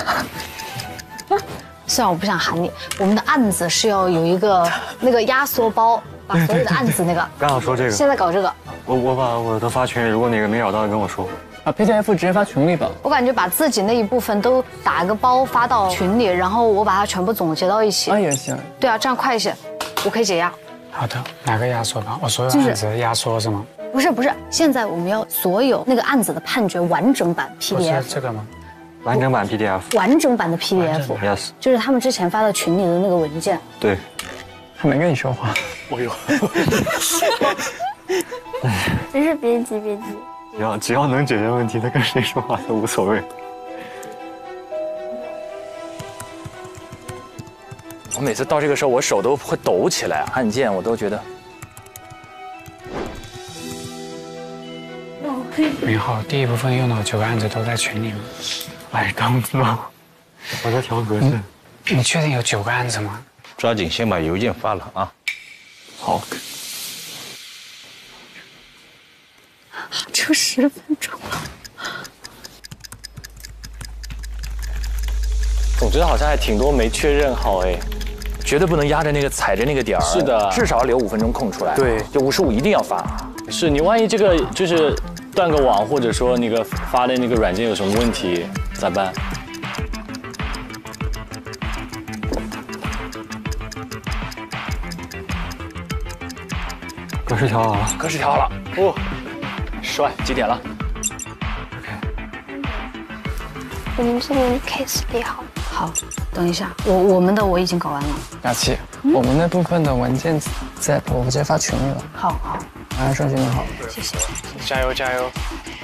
[SPEAKER 5] 虽然我不想喊你，我们的案子是要有一个那个压缩包。把所有的案子那个，
[SPEAKER 8] 刚好说这个，
[SPEAKER 5] 现在搞这个，
[SPEAKER 8] 我我把我都发群里，如果哪个没找到跟我说。
[SPEAKER 10] 把 P D F 直接发群里吧。
[SPEAKER 5] 我感觉把自己那一部分都打个包发到群里，然后我把它全部总结到一起。
[SPEAKER 10] 啊也行。
[SPEAKER 5] 对啊，这样快一些，我可以解压。
[SPEAKER 6] 好的，哪个压缩包？我所有案子压缩是吗？
[SPEAKER 5] 不是不是，现在我们要所有那个案子的判决完整版 P D F。
[SPEAKER 6] 是这个吗？
[SPEAKER 8] 完整版 P D F。
[SPEAKER 5] 完整版的 P D F。Yes。就是他们之前发到群里的那个文件。
[SPEAKER 8] 对。
[SPEAKER 10] 还没跟你说话。
[SPEAKER 8] 我有。
[SPEAKER 11] 没事，别急别急。
[SPEAKER 8] 只要只要能解决问题，他跟谁说话都无所谓。
[SPEAKER 2] 我每次到这个时候，我手都会抖起来，按键我都觉得
[SPEAKER 6] 明浩，第一部分用到九个案子都在群里吗？来，当子吗？我在调格式。你确定有九个案子吗？
[SPEAKER 12] 抓紧先把邮件发了啊！
[SPEAKER 6] 好。
[SPEAKER 4] 就十分钟了。
[SPEAKER 2] 总之好像还挺多没确认好哎，绝对不能压着那个踩着那个点儿。
[SPEAKER 3] 是的，
[SPEAKER 2] 至少留五分钟空出来。
[SPEAKER 3] 对，
[SPEAKER 2] 就五十五一定要发。
[SPEAKER 3] 是你万一这个就是断个网，或者说那个发的那个软件有什么问题咋办？
[SPEAKER 6] 格式调好了，
[SPEAKER 2] 格式调好了。哦，帅！几点了？
[SPEAKER 13] 我们这边 case 列好。
[SPEAKER 5] 好，等一下，我我们的我已经搞完了。
[SPEAKER 10] 佳琪，我们那部分的文件在我直接发群里了。
[SPEAKER 5] 好好，
[SPEAKER 10] 马上顺序弄好。
[SPEAKER 5] 谢谢。
[SPEAKER 3] 加油加油！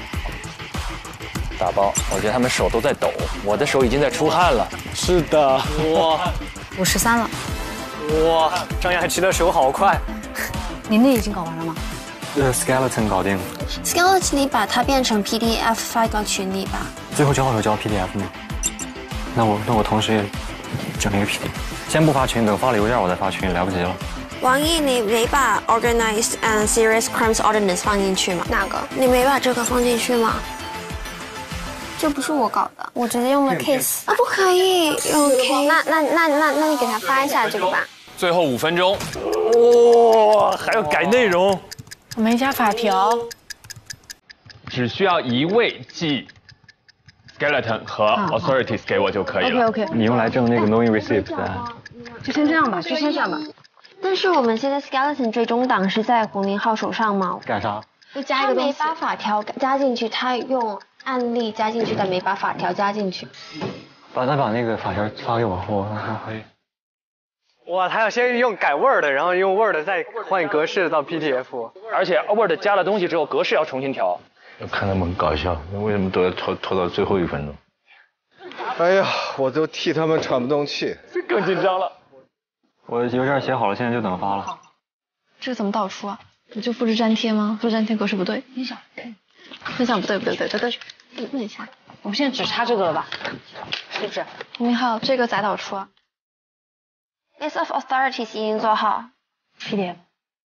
[SPEAKER 2] 打包，我觉得他们手都在抖，我的手已经在出汗了。
[SPEAKER 3] 是的，哇，
[SPEAKER 5] 五十三了。
[SPEAKER 3] 哇，张雅琪的手好快。
[SPEAKER 5] 你那已经搞完了吗？
[SPEAKER 6] 呃 ，skeleton 搞定了。
[SPEAKER 11] skeleton 你把它变成 P D F 发到群里吧。
[SPEAKER 6] 最后交好有交 P D F 吗？那我那我同时也整一个 P D F， 先不发群，等发了邮件我再发群，来不及了。
[SPEAKER 11] 王毅，你没把 organized and serious crimes ordinance 放进去吗？
[SPEAKER 13] 哪个？
[SPEAKER 11] 你没把这个放进去吗？
[SPEAKER 13] 这不是我搞的，我直接用了 case
[SPEAKER 11] 啊，不可以用 case。
[SPEAKER 13] 那那那那那你给他发一下这个吧。
[SPEAKER 16] 最后五分钟，
[SPEAKER 2] 哇、哦，还要改内容，
[SPEAKER 9] 没加法条，
[SPEAKER 1] 只需要一位记 skeleton 和 authorities 给我就可以了。
[SPEAKER 5] OK OK，
[SPEAKER 6] 你用来证那个 knowing receipt 的。
[SPEAKER 5] 就先这样吧，就先这样吧。
[SPEAKER 11] 但是我们现在 skeleton 最终档是在胡明浩手上吗？
[SPEAKER 6] 干啥？
[SPEAKER 11] 就加一个东西。他没把法条加进去，他用案例加进去，但没把法条加进去。
[SPEAKER 6] 把那把那个法条发给我，我还可以。
[SPEAKER 3] 哇，他要先用改 Word， 然后用 Word 再换格式到 P D F，
[SPEAKER 2] 而且 Word 加了东西之后，格式要重新调。
[SPEAKER 12] 看他们很搞笑，为什么都要拖拖到最后一分钟？
[SPEAKER 17] 哎呀，我都替他们喘不动气，
[SPEAKER 2] 更紧张了。
[SPEAKER 6] 我邮件写好了，现在就等发了。
[SPEAKER 7] 这个怎么导出啊？不就复制粘贴吗？复制粘贴格式不对。分享，分享不对不对不对不对，问一下。
[SPEAKER 5] 我们现在只差这个了吧？是不是？
[SPEAKER 7] 胡明浩，这个咋导出啊
[SPEAKER 11] ？List of authorities 已经做好
[SPEAKER 5] ，P D F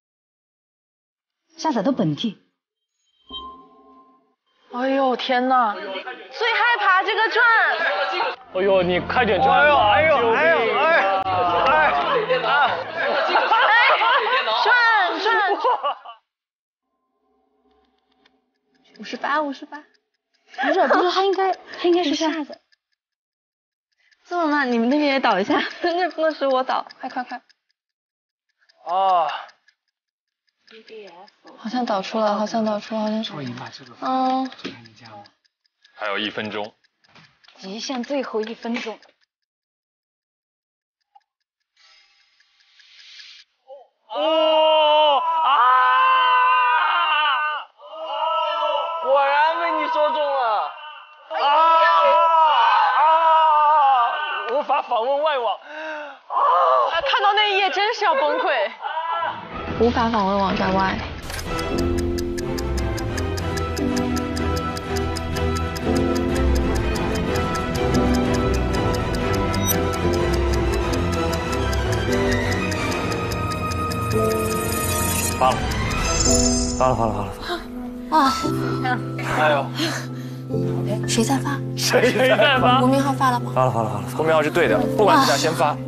[SPEAKER 5] 下载到本地。
[SPEAKER 9] 哎呦天哪！最害怕这个转。
[SPEAKER 2] 哎呦，你快点转！
[SPEAKER 3] 哎呦哎呦哎呦哎哎！
[SPEAKER 9] 转转！五十八五十八，
[SPEAKER 5] 不是不是，他应该他应该是下载。
[SPEAKER 7] 这么慢，你们那边也导一下，那不能是我导，快快快！
[SPEAKER 3] 哦。
[SPEAKER 7] 好像导出了，好像导出了，好像是。嗯。
[SPEAKER 16] 还有一分钟。
[SPEAKER 5] 极限最后一分钟。
[SPEAKER 3] 哦啊！果然被你说中了！啊啊！无法访问外网。
[SPEAKER 9] 啊！看到那一页真是要崩溃。
[SPEAKER 7] 无法访问网站外。
[SPEAKER 6] 发了，发了，发了，发了。
[SPEAKER 11] 啊！
[SPEAKER 3] 哎呦，
[SPEAKER 11] 谁在发？
[SPEAKER 2] 谁在发？
[SPEAKER 11] 胡明浩发了吗？
[SPEAKER 6] 发了，发了，发了。
[SPEAKER 2] 胡明浩是对的，不管怎么样先发。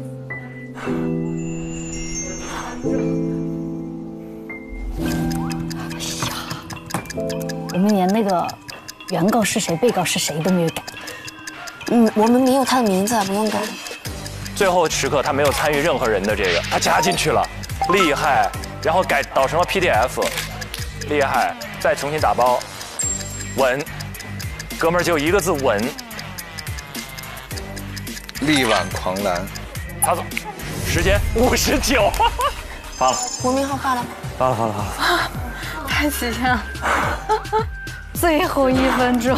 [SPEAKER 5] 我们连那个原告是谁、被告是谁都没有改。
[SPEAKER 11] 嗯，我们没有他的名字，不用改。
[SPEAKER 2] 最后时刻他没有参与任何人的这个，他加进去了，厉害。然后改导成了 P D F， 厉害。再重新打包，稳。哥们儿就一个字稳。
[SPEAKER 17] 力挽狂澜。
[SPEAKER 2] 他走，时间五十九。
[SPEAKER 6] 发了。
[SPEAKER 11] 胡明浩发了吗？
[SPEAKER 6] 发了，发了，发了。
[SPEAKER 7] 太极限了，最后一分钟，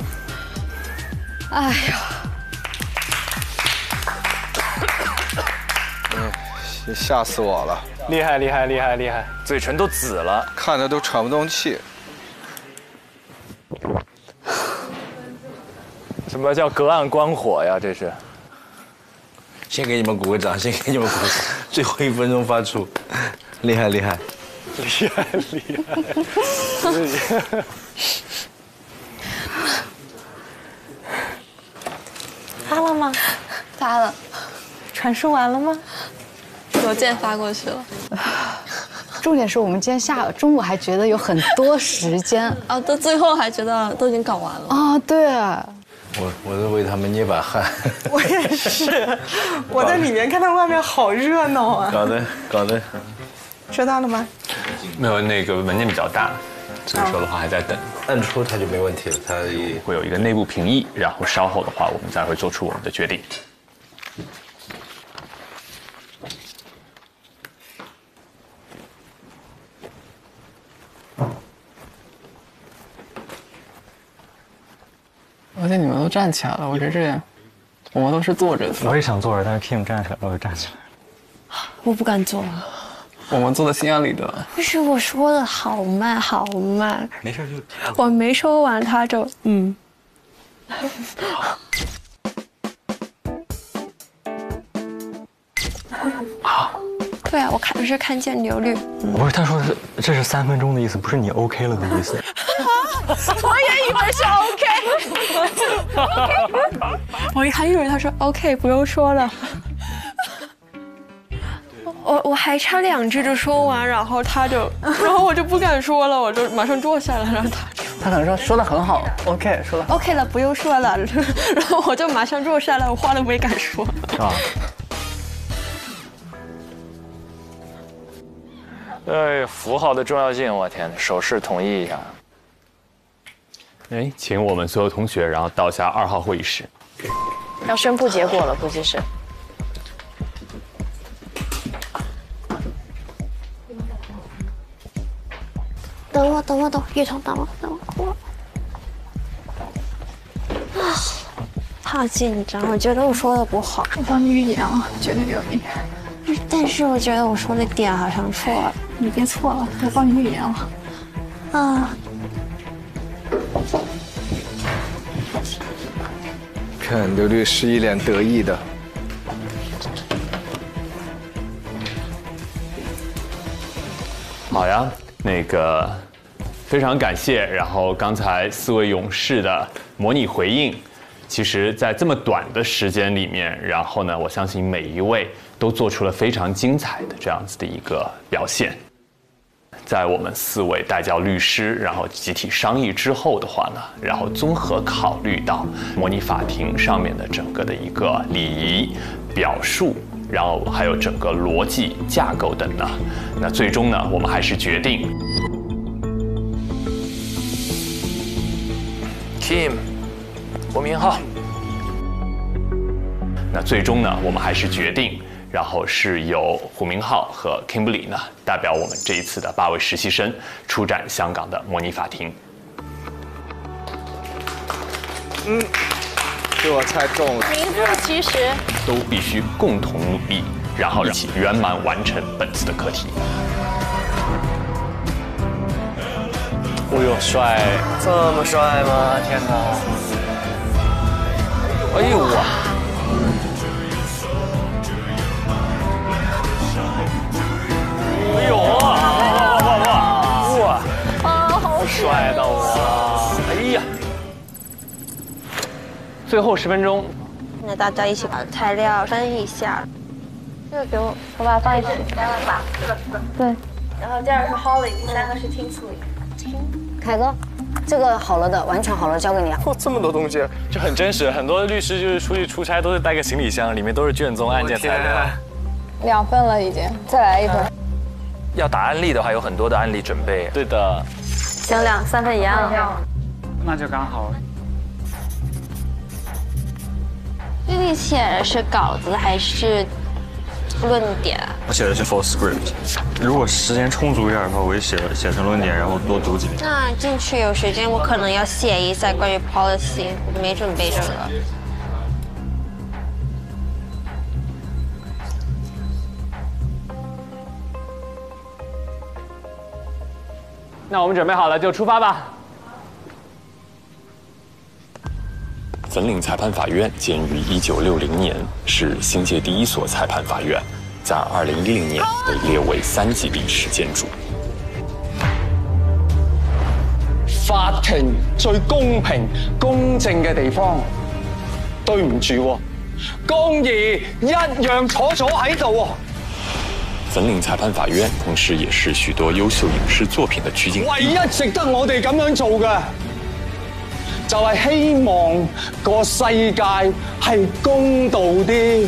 [SPEAKER 7] 哎呀，
[SPEAKER 17] 嗯，吓死我了！
[SPEAKER 3] 厉害厉害厉害厉害，
[SPEAKER 2] 嘴唇都紫了，
[SPEAKER 17] 看着都喘不动气。
[SPEAKER 2] 什么叫隔岸观火呀？这是。
[SPEAKER 12] 先给你们鼓个掌，先给你们鼓个掌，最后一分钟发出，厉害厉害，
[SPEAKER 2] 厉害厉害。
[SPEAKER 4] 发了吗？
[SPEAKER 7] 发了。
[SPEAKER 4] 传输完了吗？
[SPEAKER 7] 邮件发过去了。
[SPEAKER 5] 重点是我们今天下午中午还觉得有很多时间
[SPEAKER 7] 啊，到最后还觉得都已经搞完了
[SPEAKER 5] 啊，对。
[SPEAKER 12] 我我是为他们捏把汗。
[SPEAKER 15] 我也是，我在里面看到外面好热闹啊。
[SPEAKER 12] 搞得搞得。
[SPEAKER 15] 收到了吗？
[SPEAKER 16] 没有，那个文件比较大，这个时候的话还在等。
[SPEAKER 12] 按出它就没问题了，它也
[SPEAKER 16] 会有一个内部评议，然后稍后的话我们再会做出我们的决定。
[SPEAKER 14] 而且你们都站起来了，我觉得这点，我们都是坐着的。
[SPEAKER 6] 我也想坐着，但是 Kim 站起来了，我就站起来了。
[SPEAKER 7] 我不敢坐。
[SPEAKER 14] 我们坐的心安理得。
[SPEAKER 11] 不是我说的好慢好慢，
[SPEAKER 6] 没事就。
[SPEAKER 11] 我没说完他就嗯。
[SPEAKER 6] 啊。
[SPEAKER 11] 对啊，我看是看见流率。
[SPEAKER 6] 不是，他说是这是三分钟的意思，不是你 OK 了的意思。
[SPEAKER 11] 我也以为是 OK， 我还以为他说 OK 不用说了。我我还差两句就说完，然后他就，然后我就不敢说了，我就马上坐下来，然后他就
[SPEAKER 14] 他可能说说的很好 ，OK 说的
[SPEAKER 11] OK 了，不用说了，然后我就马上坐下来，我话都没敢说。啊。
[SPEAKER 2] 哎，符号的重要性，我天，手势统一一下。
[SPEAKER 16] 哎，请我们所有同学，然后到下二号会议室。
[SPEAKER 9] 要宣布结果了，估计是。
[SPEAKER 11] 等我，等我，等我，玉彤，等我，等我。啊，好紧张，我觉得我说的不好。
[SPEAKER 7] 我帮你预言了，绝对有你。
[SPEAKER 11] 但是我觉得我说的点好像错了。
[SPEAKER 7] 你别错了，我帮你预言了。
[SPEAKER 11] 啊。
[SPEAKER 17] 看刘律师一脸得意的。
[SPEAKER 16] 好呀，那个非常感谢。然后刚才四位勇士的模拟回应，其实在这么短的时间里面，然后呢，我相信每一位都做出了非常精彩的这样子的一个表现。在我们四位代教律师，然后集体商议之后的话呢，然后综合考虑到模拟法庭上面的整个的一个礼仪表述，然后还有整个逻辑架构等呢，那最终呢，我们还是决定
[SPEAKER 2] Kim 胡明浩。
[SPEAKER 16] 那最终呢，我们还是决定。然后是由胡明浩和 Kimberly 呢代表我们这一次的八位实习生出战香港的模拟法庭。
[SPEAKER 17] 嗯，被我猜中了。
[SPEAKER 9] 名副其实。
[SPEAKER 16] 都必须共同努力，然后一起圆满完成本次的课题。
[SPEAKER 2] 哎呦，帅！
[SPEAKER 10] 这么帅吗？天哪！
[SPEAKER 2] 哎呦哇！哎呦哇哇哇哇哇！
[SPEAKER 9] 啊，好
[SPEAKER 2] 帅到我了！哎呀！
[SPEAKER 1] 最后十分钟，
[SPEAKER 11] 那大家一起把材料分一下。这个给我，我把它放一起。对。
[SPEAKER 7] 然后第二个是 Holly， 第三个是 Kingsley。
[SPEAKER 5] 凯哥，这个好了的，完成好了，交给你啊。
[SPEAKER 17] 哇，这么多东西，
[SPEAKER 2] 就很真实。很多律师就是出去出差都是带个行李箱，里面都是卷宗、案件材料。
[SPEAKER 9] 两份了已经，再来一份。
[SPEAKER 2] 要打案例的话，有很多的案例准备。对的。
[SPEAKER 7] 行，两三份一样了。
[SPEAKER 6] 那就刚好。
[SPEAKER 11] 这里写的是稿子还是论点？
[SPEAKER 8] 我写的是 full script， 如果时间充足一点的话，我会写写成论点，然后多读几遍。
[SPEAKER 11] 那进去有时间，我可能要写一下关于 policy， 我没准备这个。
[SPEAKER 1] 那我们准备好了就出发吧。
[SPEAKER 18] 粉岭裁判法院建于一九六零年，是新界第一所裁判法院，在二零一零年被列为三级历史建筑。
[SPEAKER 3] 法庭最公平、公正嘅地方，對唔住喎，公義一樣坐咗喺度喎。
[SPEAKER 18] 粉岭裁判法院同時也是許多優秀影視作品的取景地。
[SPEAKER 3] 唯一值得我哋咁樣做嘅，就係希望個世界係公道啲。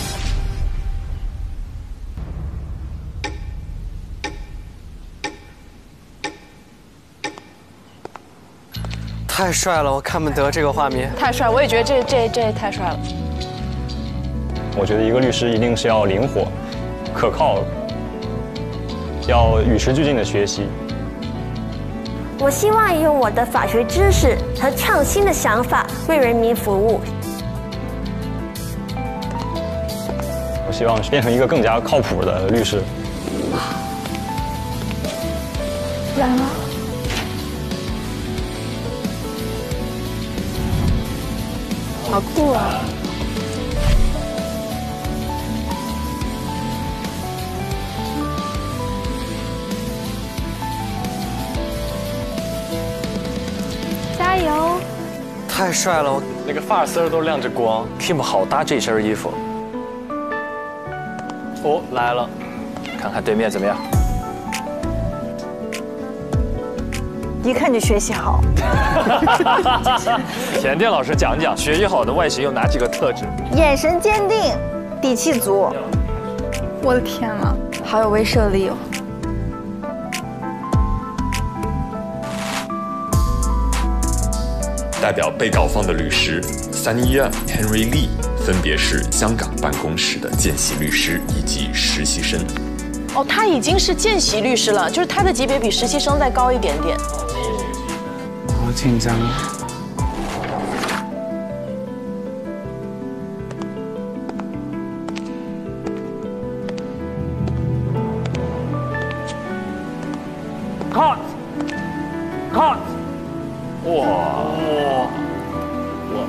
[SPEAKER 10] 太帅了，我看不得这个画面。
[SPEAKER 9] 太帅，我也觉得这这这太帅了。
[SPEAKER 8] 我觉得一个律师一定是要灵活、可靠，要与时俱进的学习。
[SPEAKER 19] 我希望用我的法学知识和创新的想法为人民服务。
[SPEAKER 8] 我希望变成一个更加靠谱的律师。
[SPEAKER 19] 软了。好酷啊！加油！
[SPEAKER 10] 太帅了，
[SPEAKER 2] 那个发丝都亮着光 ，Kim 好搭这身衣服。哦，来了，看看对面怎么样？
[SPEAKER 4] 一看就学习好。
[SPEAKER 2] 田店老师讲讲学习好的外形有哪几个特质？
[SPEAKER 4] 眼神坚定，底气足。
[SPEAKER 7] 我的天哪，好有威慑力哦！
[SPEAKER 18] 代表被告方的律师三一案 Henry Lee 分别是香港办公室的见习律师以及实习生。
[SPEAKER 9] 哦，他已经是见习律师了，就是他的级别比实习生再高一点点。
[SPEAKER 6] 好紧张啊！
[SPEAKER 3] 看，看，
[SPEAKER 2] 哇哇，我。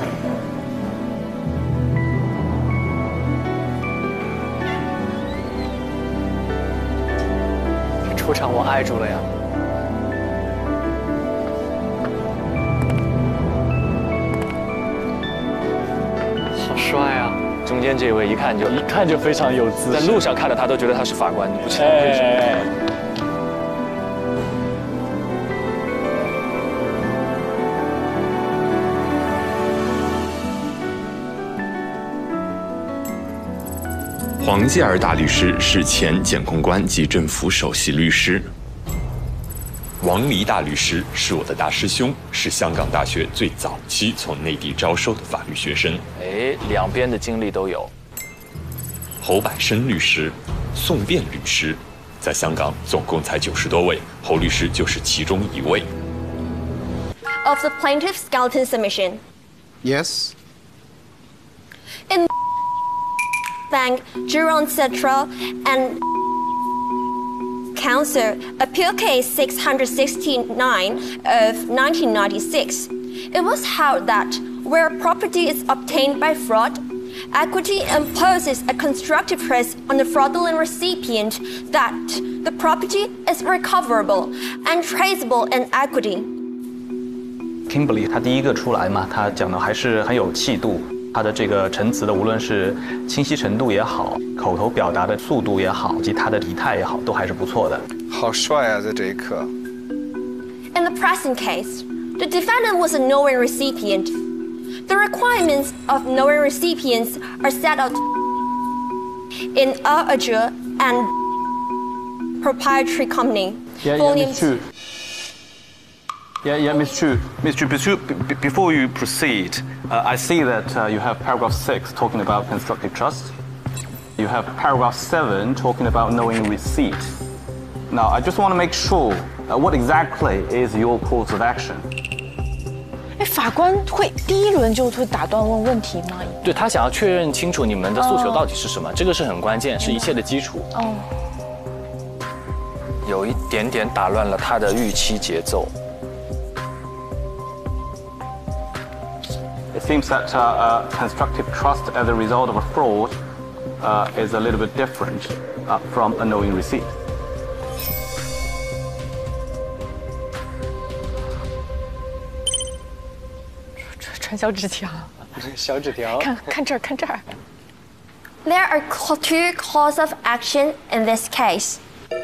[SPEAKER 10] 出场我挨住了呀！好帅啊！
[SPEAKER 2] 中间这位一看就
[SPEAKER 3] 一看就非常有姿势，
[SPEAKER 2] 在路上看到他都觉得他是法官，你不知道为什么。
[SPEAKER 18] 黄介儿大律师是前检控官及政府首席律师。王黎大律师是我的大师兄，是香港大学最早期从内地招收的法律学生。
[SPEAKER 2] 哎，两边的经历都有。
[SPEAKER 18] 侯百生律师、宋辩律师，在香港总共才九十多位，侯律师就是其中一位。
[SPEAKER 13] Of the plaintiff's skeleton submission.
[SPEAKER 20] Yes.
[SPEAKER 13] In Bank, Jerome Central, and Counsel, Appeal Case six hundred sixty-nine of nineteen ninety-six. It was held that where property is obtained by fraud, equity imposes a constructive risk on the fraudulent recipient that the property is recoverable and traceable in equity.
[SPEAKER 21] Kimberly 他第一个出来嘛，他讲的还是很有气度。他的这个陈词的，无论是清晰程度也好，口头表达的速度也好，以及他的仪态也好，都还是不错的。
[SPEAKER 20] 好帅啊，在这一刻。
[SPEAKER 13] In the present case, the defendant was a knowing recipient. The requirements of knowing recipients are set out in Al Ajur and Proprietary Company.
[SPEAKER 22] Yeah, yeah, Miz Chu. Yeah, yeah, Miz Chu. Miz Chu, before you proceed, uh, I see that uh, you have paragraph six talking about constructive trust. You have paragraph seven talking about knowing receipt. Now, I just want to make sure uh, what exactly is your course of action.
[SPEAKER 9] 哎，法官会第一轮就会打断问问题吗？
[SPEAKER 2] 对他想要确认清楚你们的诉求到底是什么，这个是很关键，是一切的基础。
[SPEAKER 9] 哦。
[SPEAKER 2] 有一点点打乱了他的预期节奏。
[SPEAKER 22] seems that uh, uh, constructive trust as a result of a fraud uh, is a little bit different uh, from a knowing receipt.
[SPEAKER 9] 传小纸条，
[SPEAKER 6] 小纸条，
[SPEAKER 9] 看看这儿，看这儿。
[SPEAKER 13] There are two calls of action in this case.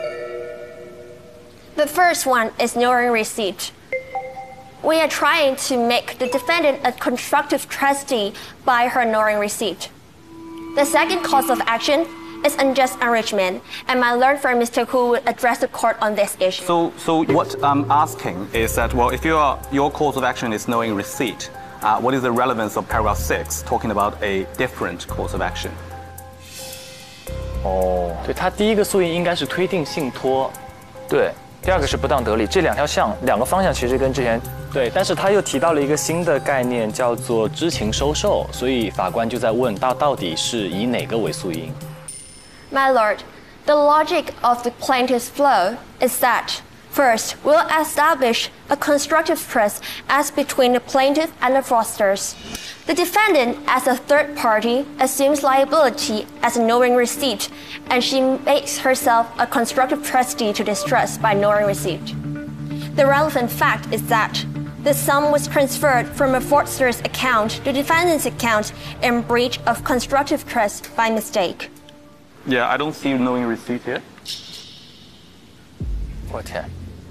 [SPEAKER 13] The first one is knowing receipt. We are trying to make the defendant a constructive trustee by her knowing receipt. The second cause of action is unjust enrichment, and my learned friend Mister Hu will address the court on this issue.
[SPEAKER 22] So, so what I'm asking is that, well, if you are, your cause of action is knowing receipt, uh, what is the relevance of paragraph six talking about a different cause of action?
[SPEAKER 2] 哦，
[SPEAKER 14] 对，它第一个诉因应该是推定信托，
[SPEAKER 2] 对，第二个是不当得利，这两条项两个方向其实跟之前
[SPEAKER 14] 对，但是他又提到了一个新的概念，叫做知情收受，所以法官就在问到到底是以哪个为诉因。
[SPEAKER 13] My lord, the logic of the plaintiff's flow is that first, we'll establish a constructive trust as between the plaintiff and the fraudsters. The defendant, as a third party, assumes liability as a knowing receipt, and she makes herself a constructive trustee to this trust by knowing receipt. The relevant fact is that the sum was transferred from a fraudster's account to the defendant's account in breach of constructive trust by mistake.
[SPEAKER 22] Yeah, I don't see knowing receipt here.
[SPEAKER 2] 我天！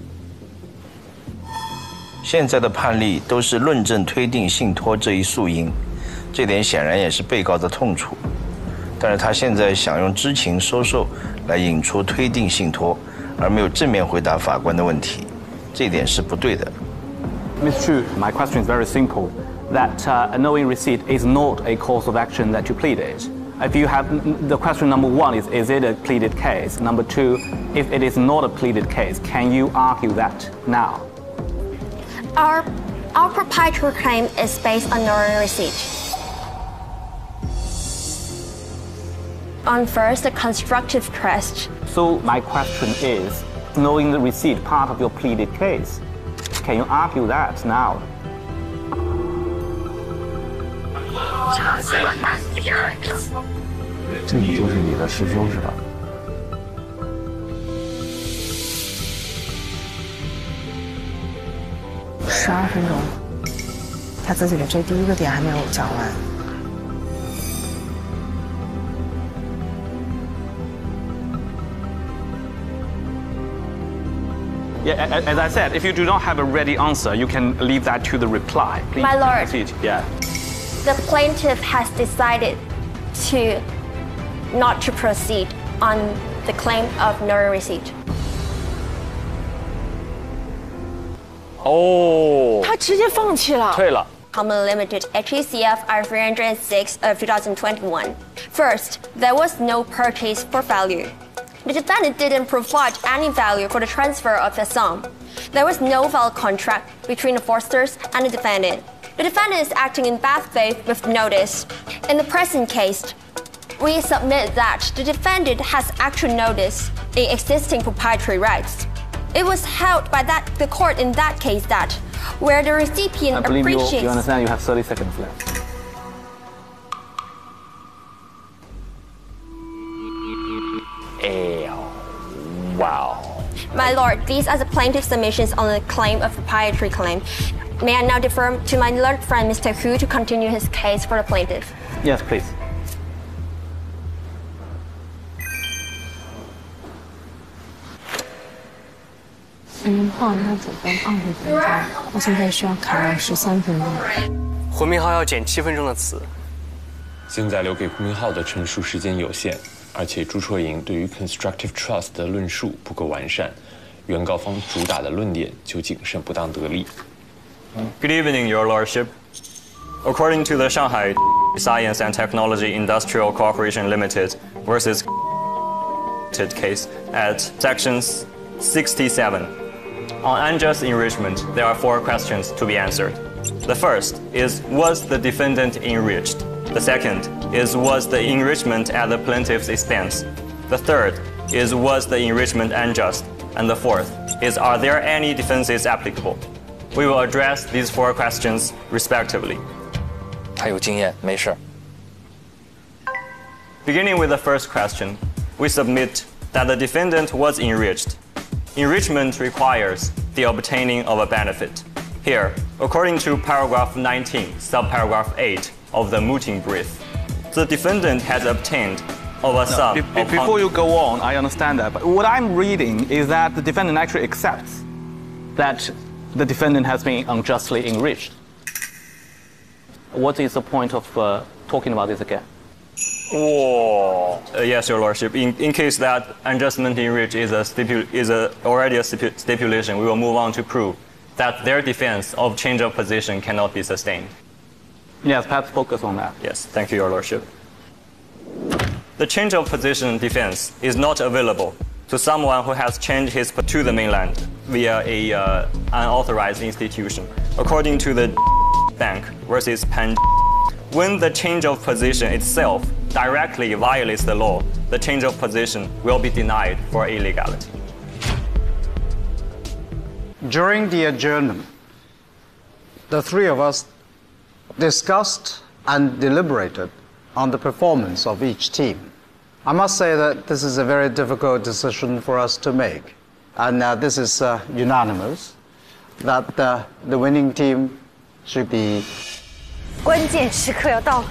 [SPEAKER 12] 现在的判例都是论证推定信托这一诉因，这点显然也是被告的痛处。但是他现在想用知情收受来引出推定信托，而没有正面回答法官的问题，这点是不对的。
[SPEAKER 22] Miz Chu, my question is very simple. That uh, a knowing receipt is not a cause of action that you pleaded. If you have the question number one is is it a pleaded case? Number two, if it is not a pleaded case, can you argue that now?
[SPEAKER 13] Our, our proprietary claim is based on knowing receipt. On first, the constructive trust.
[SPEAKER 22] So my question is, knowing the receipt part of your pleaded case, can you argue that now?
[SPEAKER 15] 这你就是你的师兄是吧？
[SPEAKER 23] 十二分钟，他自己的这第一个点还没有讲完。
[SPEAKER 22] Yeah, as I said, if you do not have a ready answer, you can leave that to the reply. Please
[SPEAKER 13] My lord.
[SPEAKER 22] proceed. Yeah.
[SPEAKER 13] The plaintiff has decided to not to proceed on the claim of knowing receipt.
[SPEAKER 2] 哦，
[SPEAKER 9] 他直接放弃了，
[SPEAKER 2] 退了。
[SPEAKER 13] Common Limited H E C F R three oh six of two thousand twenty-one. First, there was no purchase for value. The defendant didn't provide any value for the transfer of the sum. There was no valid contract between the fraudsters and the defendant. The defendant is acting in bad faith with notice. In the present case, we submit that the defendant has actual notice in existing proprietary rights. It was held by that the court in that case that where the recipient
[SPEAKER 22] I believe you,
[SPEAKER 13] appreciates.
[SPEAKER 22] you understand you have thirty seconds left.
[SPEAKER 2] Wow.
[SPEAKER 13] My lord, these are the plaintiff's submissions on the claim of proprietary claim. May I now defer to my learned friend Mister Hu to continue his case for the plaintiff?
[SPEAKER 22] Yes, please.
[SPEAKER 23] 嗯，好，那总共二十分钟，我现在需要卡到十三分钟。
[SPEAKER 6] 胡明浩要减七分钟的词。
[SPEAKER 18] 现在留给胡明浩的陈述时间有限，而且朱绰莹对于 constructive trust 的论述不够完善，原告方主打的论点就谨慎不当得利。
[SPEAKER 8] Good evening, Your Lordship. According to the Shanghai Science and Technology Industrial Cooperation Limited versus case at sections sixty-seven. On unjust enrichment, there are four questions to be answered. The first is, was the defendant enriched? The second is, was the enrichment at the plaintiff's expense? The third is, was the enrichment unjust? And the fourth is, are there any defenses applicable? We will address these four questions respectively.
[SPEAKER 2] 他有经验，没事。
[SPEAKER 8] Beginning with the first question, we submit that the defendant was enriched. Enrichment requires the obtaining of a benefit. Here, according to paragraph nineteen, subparagraph eight of the mooting brief, the defendant has obtained of a sum.
[SPEAKER 22] Be- be- before you go on, I understand that, but what I'm reading is that the defendant actually accepts that the defendant has been unjustly enriched. What is the point of uh, talking about this again?
[SPEAKER 8] Oh. Uh, yes, Your Lordship. In, in case that unjustment enriched is a stipu- is a already a stipu- stipulation, we will move on to prove that their defense of change of position cannot be sustained.
[SPEAKER 22] Yes, perhaps focus on that.
[SPEAKER 8] Yes, thank you, Your Lordship. The change of position defense is not available to someone who has changed his po- to the mainland via a uh, unauthorized institution. According to the Bank versus Pan, when the change of position itself directly violates the law, the change of position will be denied for illegality.
[SPEAKER 5] During the adjournment, the three of us discussed and deliberated on the performance of each team. I must say that this is a very difficult decision for us to make, and uh, this is uh, unanimous, that uh, the winning team should be.
[SPEAKER 4] 关键时刻要到了。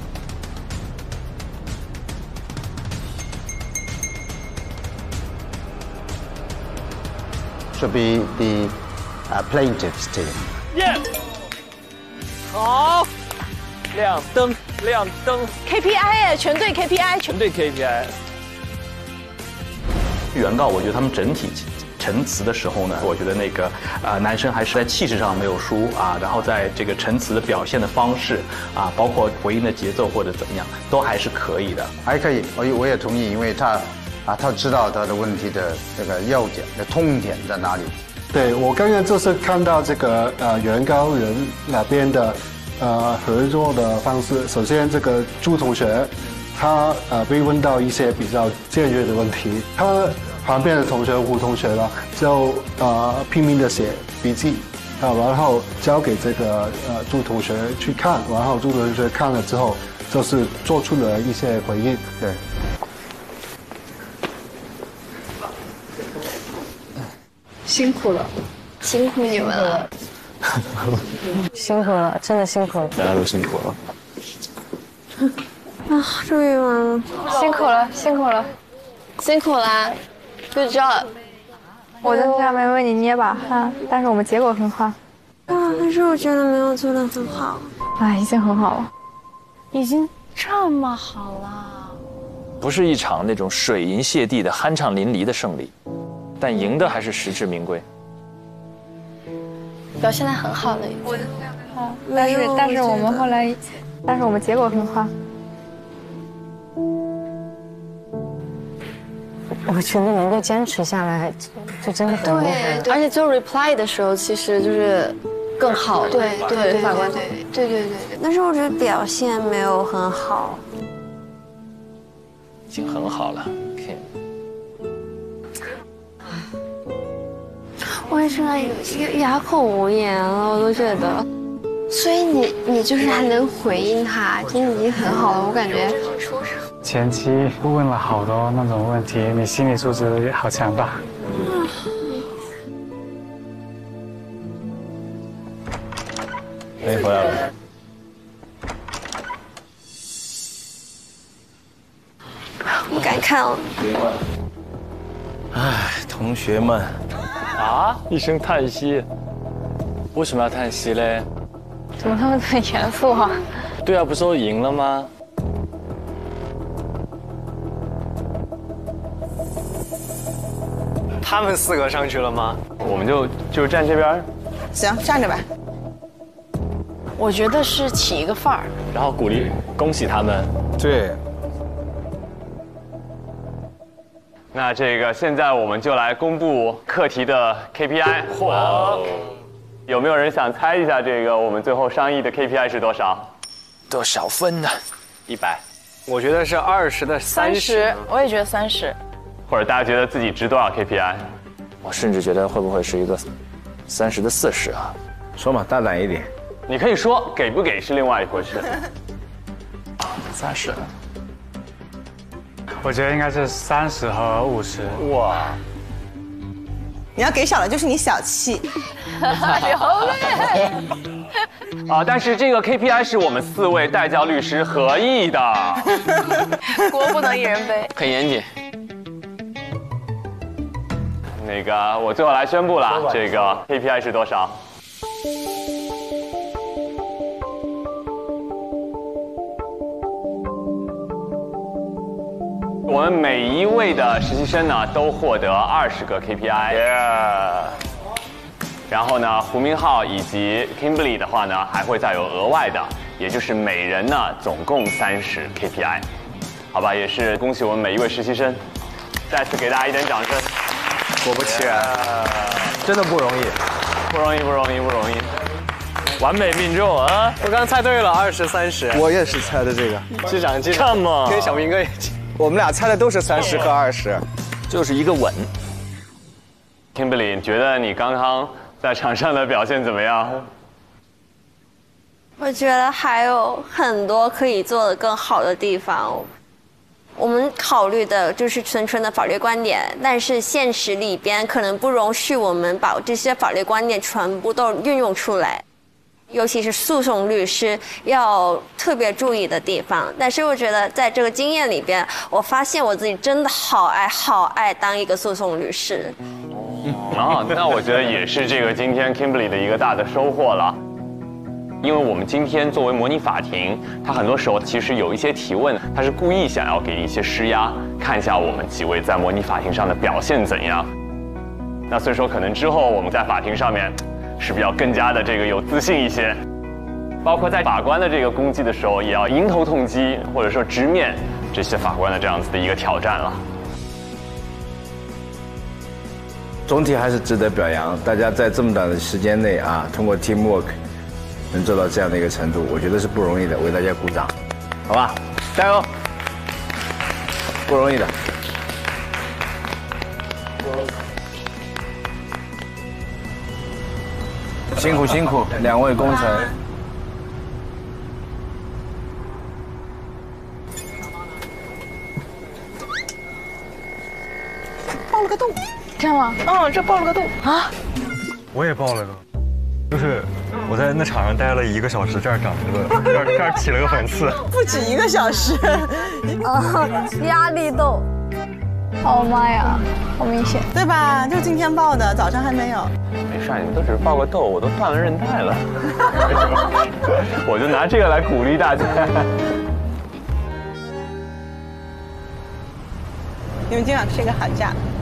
[SPEAKER 5] should be the uh, plaintiff's team.
[SPEAKER 14] Yes. 好，亮灯，亮灯。
[SPEAKER 9] K P I 哎，全队 K P I，
[SPEAKER 14] 全队 K P I。
[SPEAKER 21] 原告，我觉得他们整体陈词的时候呢，我觉得那个啊、呃、男生还是在气势上没有输啊，然后在这个陈词的表现的方式啊，包括回应的节奏或者怎么样，都还是可以的。
[SPEAKER 5] 还可以，我也我也同意，因为他啊他知道他的问题的这个要点的痛点在哪里。
[SPEAKER 16] 对，我刚刚就是看到这个呃原告人那边的呃合作的方式。首先，这个朱同学他呃被问到一些比较尖锐的问题，他旁边的同学胡同学呢就呃拼命的写笔记啊，然后交给这个呃朱同学去看，然后朱同学看了之后就是做出了一些回应。对。
[SPEAKER 9] 辛苦了，
[SPEAKER 13] 辛苦你们了，
[SPEAKER 23] 辛苦了，真的辛苦了，
[SPEAKER 8] 大家都辛苦了。
[SPEAKER 13] 啊，终于完了，
[SPEAKER 7] 辛苦了，辛苦了，辛苦啦 ，Good job。
[SPEAKER 4] 我在下面为你捏把汗，但是我们结果很好。
[SPEAKER 13] 啊，但是我觉得没有做得很好。
[SPEAKER 4] 哎，已经很好了，
[SPEAKER 9] 已经这么好了。
[SPEAKER 2] 不是一场那种水银泻地的酣畅淋漓的胜利。 但赢的还是实至名归，
[SPEAKER 7] 表现得很好了。我的，
[SPEAKER 4] 但是但是我们后来，但是我们结果很好。
[SPEAKER 23] 我觉得能够坚持下来，就真的很厉害。
[SPEAKER 7] 而且做 reply 的时候，其实就是更好了。
[SPEAKER 13] 对对对
[SPEAKER 7] 法官，
[SPEAKER 13] 对对对对。但是我觉得表现没有很好。
[SPEAKER 2] 已经很好了。
[SPEAKER 13] 我也是哑口无言了，我都觉得。所以你你就是还能回应他，真的已经很好了，我感觉。
[SPEAKER 6] 前期问了好多那种问题，你心理素质也好强大。
[SPEAKER 12] 哎，回来了。
[SPEAKER 13] 不敢看了。
[SPEAKER 12] 唉，同学们。
[SPEAKER 2] 啊！一声叹息，为什么要叹息嘞？
[SPEAKER 4] 怎么他们很严肃啊？
[SPEAKER 2] 对啊，不是都赢了吗？
[SPEAKER 10] 他们四个上去了吗？
[SPEAKER 1] 我们就就站这边。
[SPEAKER 9] 行，站着吧。我觉得是起一个范儿，
[SPEAKER 2] 然后鼓励、恭喜他们。
[SPEAKER 12] 对。
[SPEAKER 1] 那这个现在我们就来公布课题的 K P I。嚯！有没有人想猜一下这个我们最后商议的 K P I 是多少？
[SPEAKER 2] 多少分呢？
[SPEAKER 10] 一百。我觉得是二十的三十。
[SPEAKER 9] 我也觉得三十。
[SPEAKER 1] 或者大家觉得自己值多少 K P I？
[SPEAKER 2] 我甚至觉得会不会是一个三十的四十啊？
[SPEAKER 12] 说嘛，大胆一点。
[SPEAKER 1] 你可以说给不给是另外一回事。
[SPEAKER 14] 三十。
[SPEAKER 6] 我觉得应该是三十和五十。
[SPEAKER 1] 哇！
[SPEAKER 11] 你要给少了就是你小气。
[SPEAKER 1] 啊，但是这个 K P I 是我们四位代教律师合意的。
[SPEAKER 7] 锅不能一人背。
[SPEAKER 10] 很严谨。
[SPEAKER 1] 那个，我最后来宣布了，这个 K P I 是多少？我们每一位的实习生呢，都获得二十个 K P I。Yeah. 然后呢，胡明浩以及 Kimberly 的话呢，还会再有额外的，也就是每人呢总共三十 K P I。好吧，也是恭喜我们每一位实习生，再次给大家一点掌声。
[SPEAKER 20] 果不其然，真的不容易，
[SPEAKER 1] 不容易，不容易，不容易，
[SPEAKER 2] 完美命中啊！
[SPEAKER 10] 我刚猜对了，二十三十。
[SPEAKER 20] 我也是猜的这个。
[SPEAKER 10] 机长，机长，跟小明哥也，
[SPEAKER 20] 我们俩猜的都是三十和二十，
[SPEAKER 2] 就是一个稳。
[SPEAKER 1] Kimberly， 你觉得你刚刚在场上的表现怎么样？
[SPEAKER 13] 我觉得还有很多可以做得更好的地方。我们考虑的就是纯纯的法律观点，但是现实里边可能不容许我们把这些法律观点全部都运用出来，尤其是诉讼律师要特别注意的地方。但是我觉得在这个经验里边，我发现我自己真的好爱好爱当一个诉讼律师。
[SPEAKER 1] 啊，那我觉得也是这个今天 Kimberly 的一个大的收获了。因为我们今天作为模拟法庭，它很多时候其实有一些提问，它是故意想要给你一些施压，看一下我们几位在模拟法庭上的表现怎样。那所以说，可能之后我们在法庭上面是比较更加的这个有自信一些，包括在法官的这个攻击的时候，也要迎头痛击，或者说直面这些法官的这样子的一个挑战了。
[SPEAKER 12] 总体还是值得表扬，大家在这么短的时间内啊，通过 teamwork。能做到这样的一个程度，我觉得是不容易的，为大家鼓掌，好吧，加油，不容易的。辛苦辛苦，两位功臣。
[SPEAKER 9] 爆了个洞，
[SPEAKER 23] 这样吗？
[SPEAKER 9] 嗯，这爆了个洞啊！
[SPEAKER 15] 我也爆了个。就是我在那场上待了一个小时，这儿长了个，这儿这儿起了个粉刺，
[SPEAKER 11] 不止一个小时。
[SPEAKER 23] 啊，压力洞，哦妈呀，好明显，
[SPEAKER 11] 对吧？就今天爆的，早上还没有。
[SPEAKER 1] 没事，你们都只是爆个痘，我都断了韧带了。我就拿这个来鼓励大家。
[SPEAKER 11] 你们今晚睡个好觉。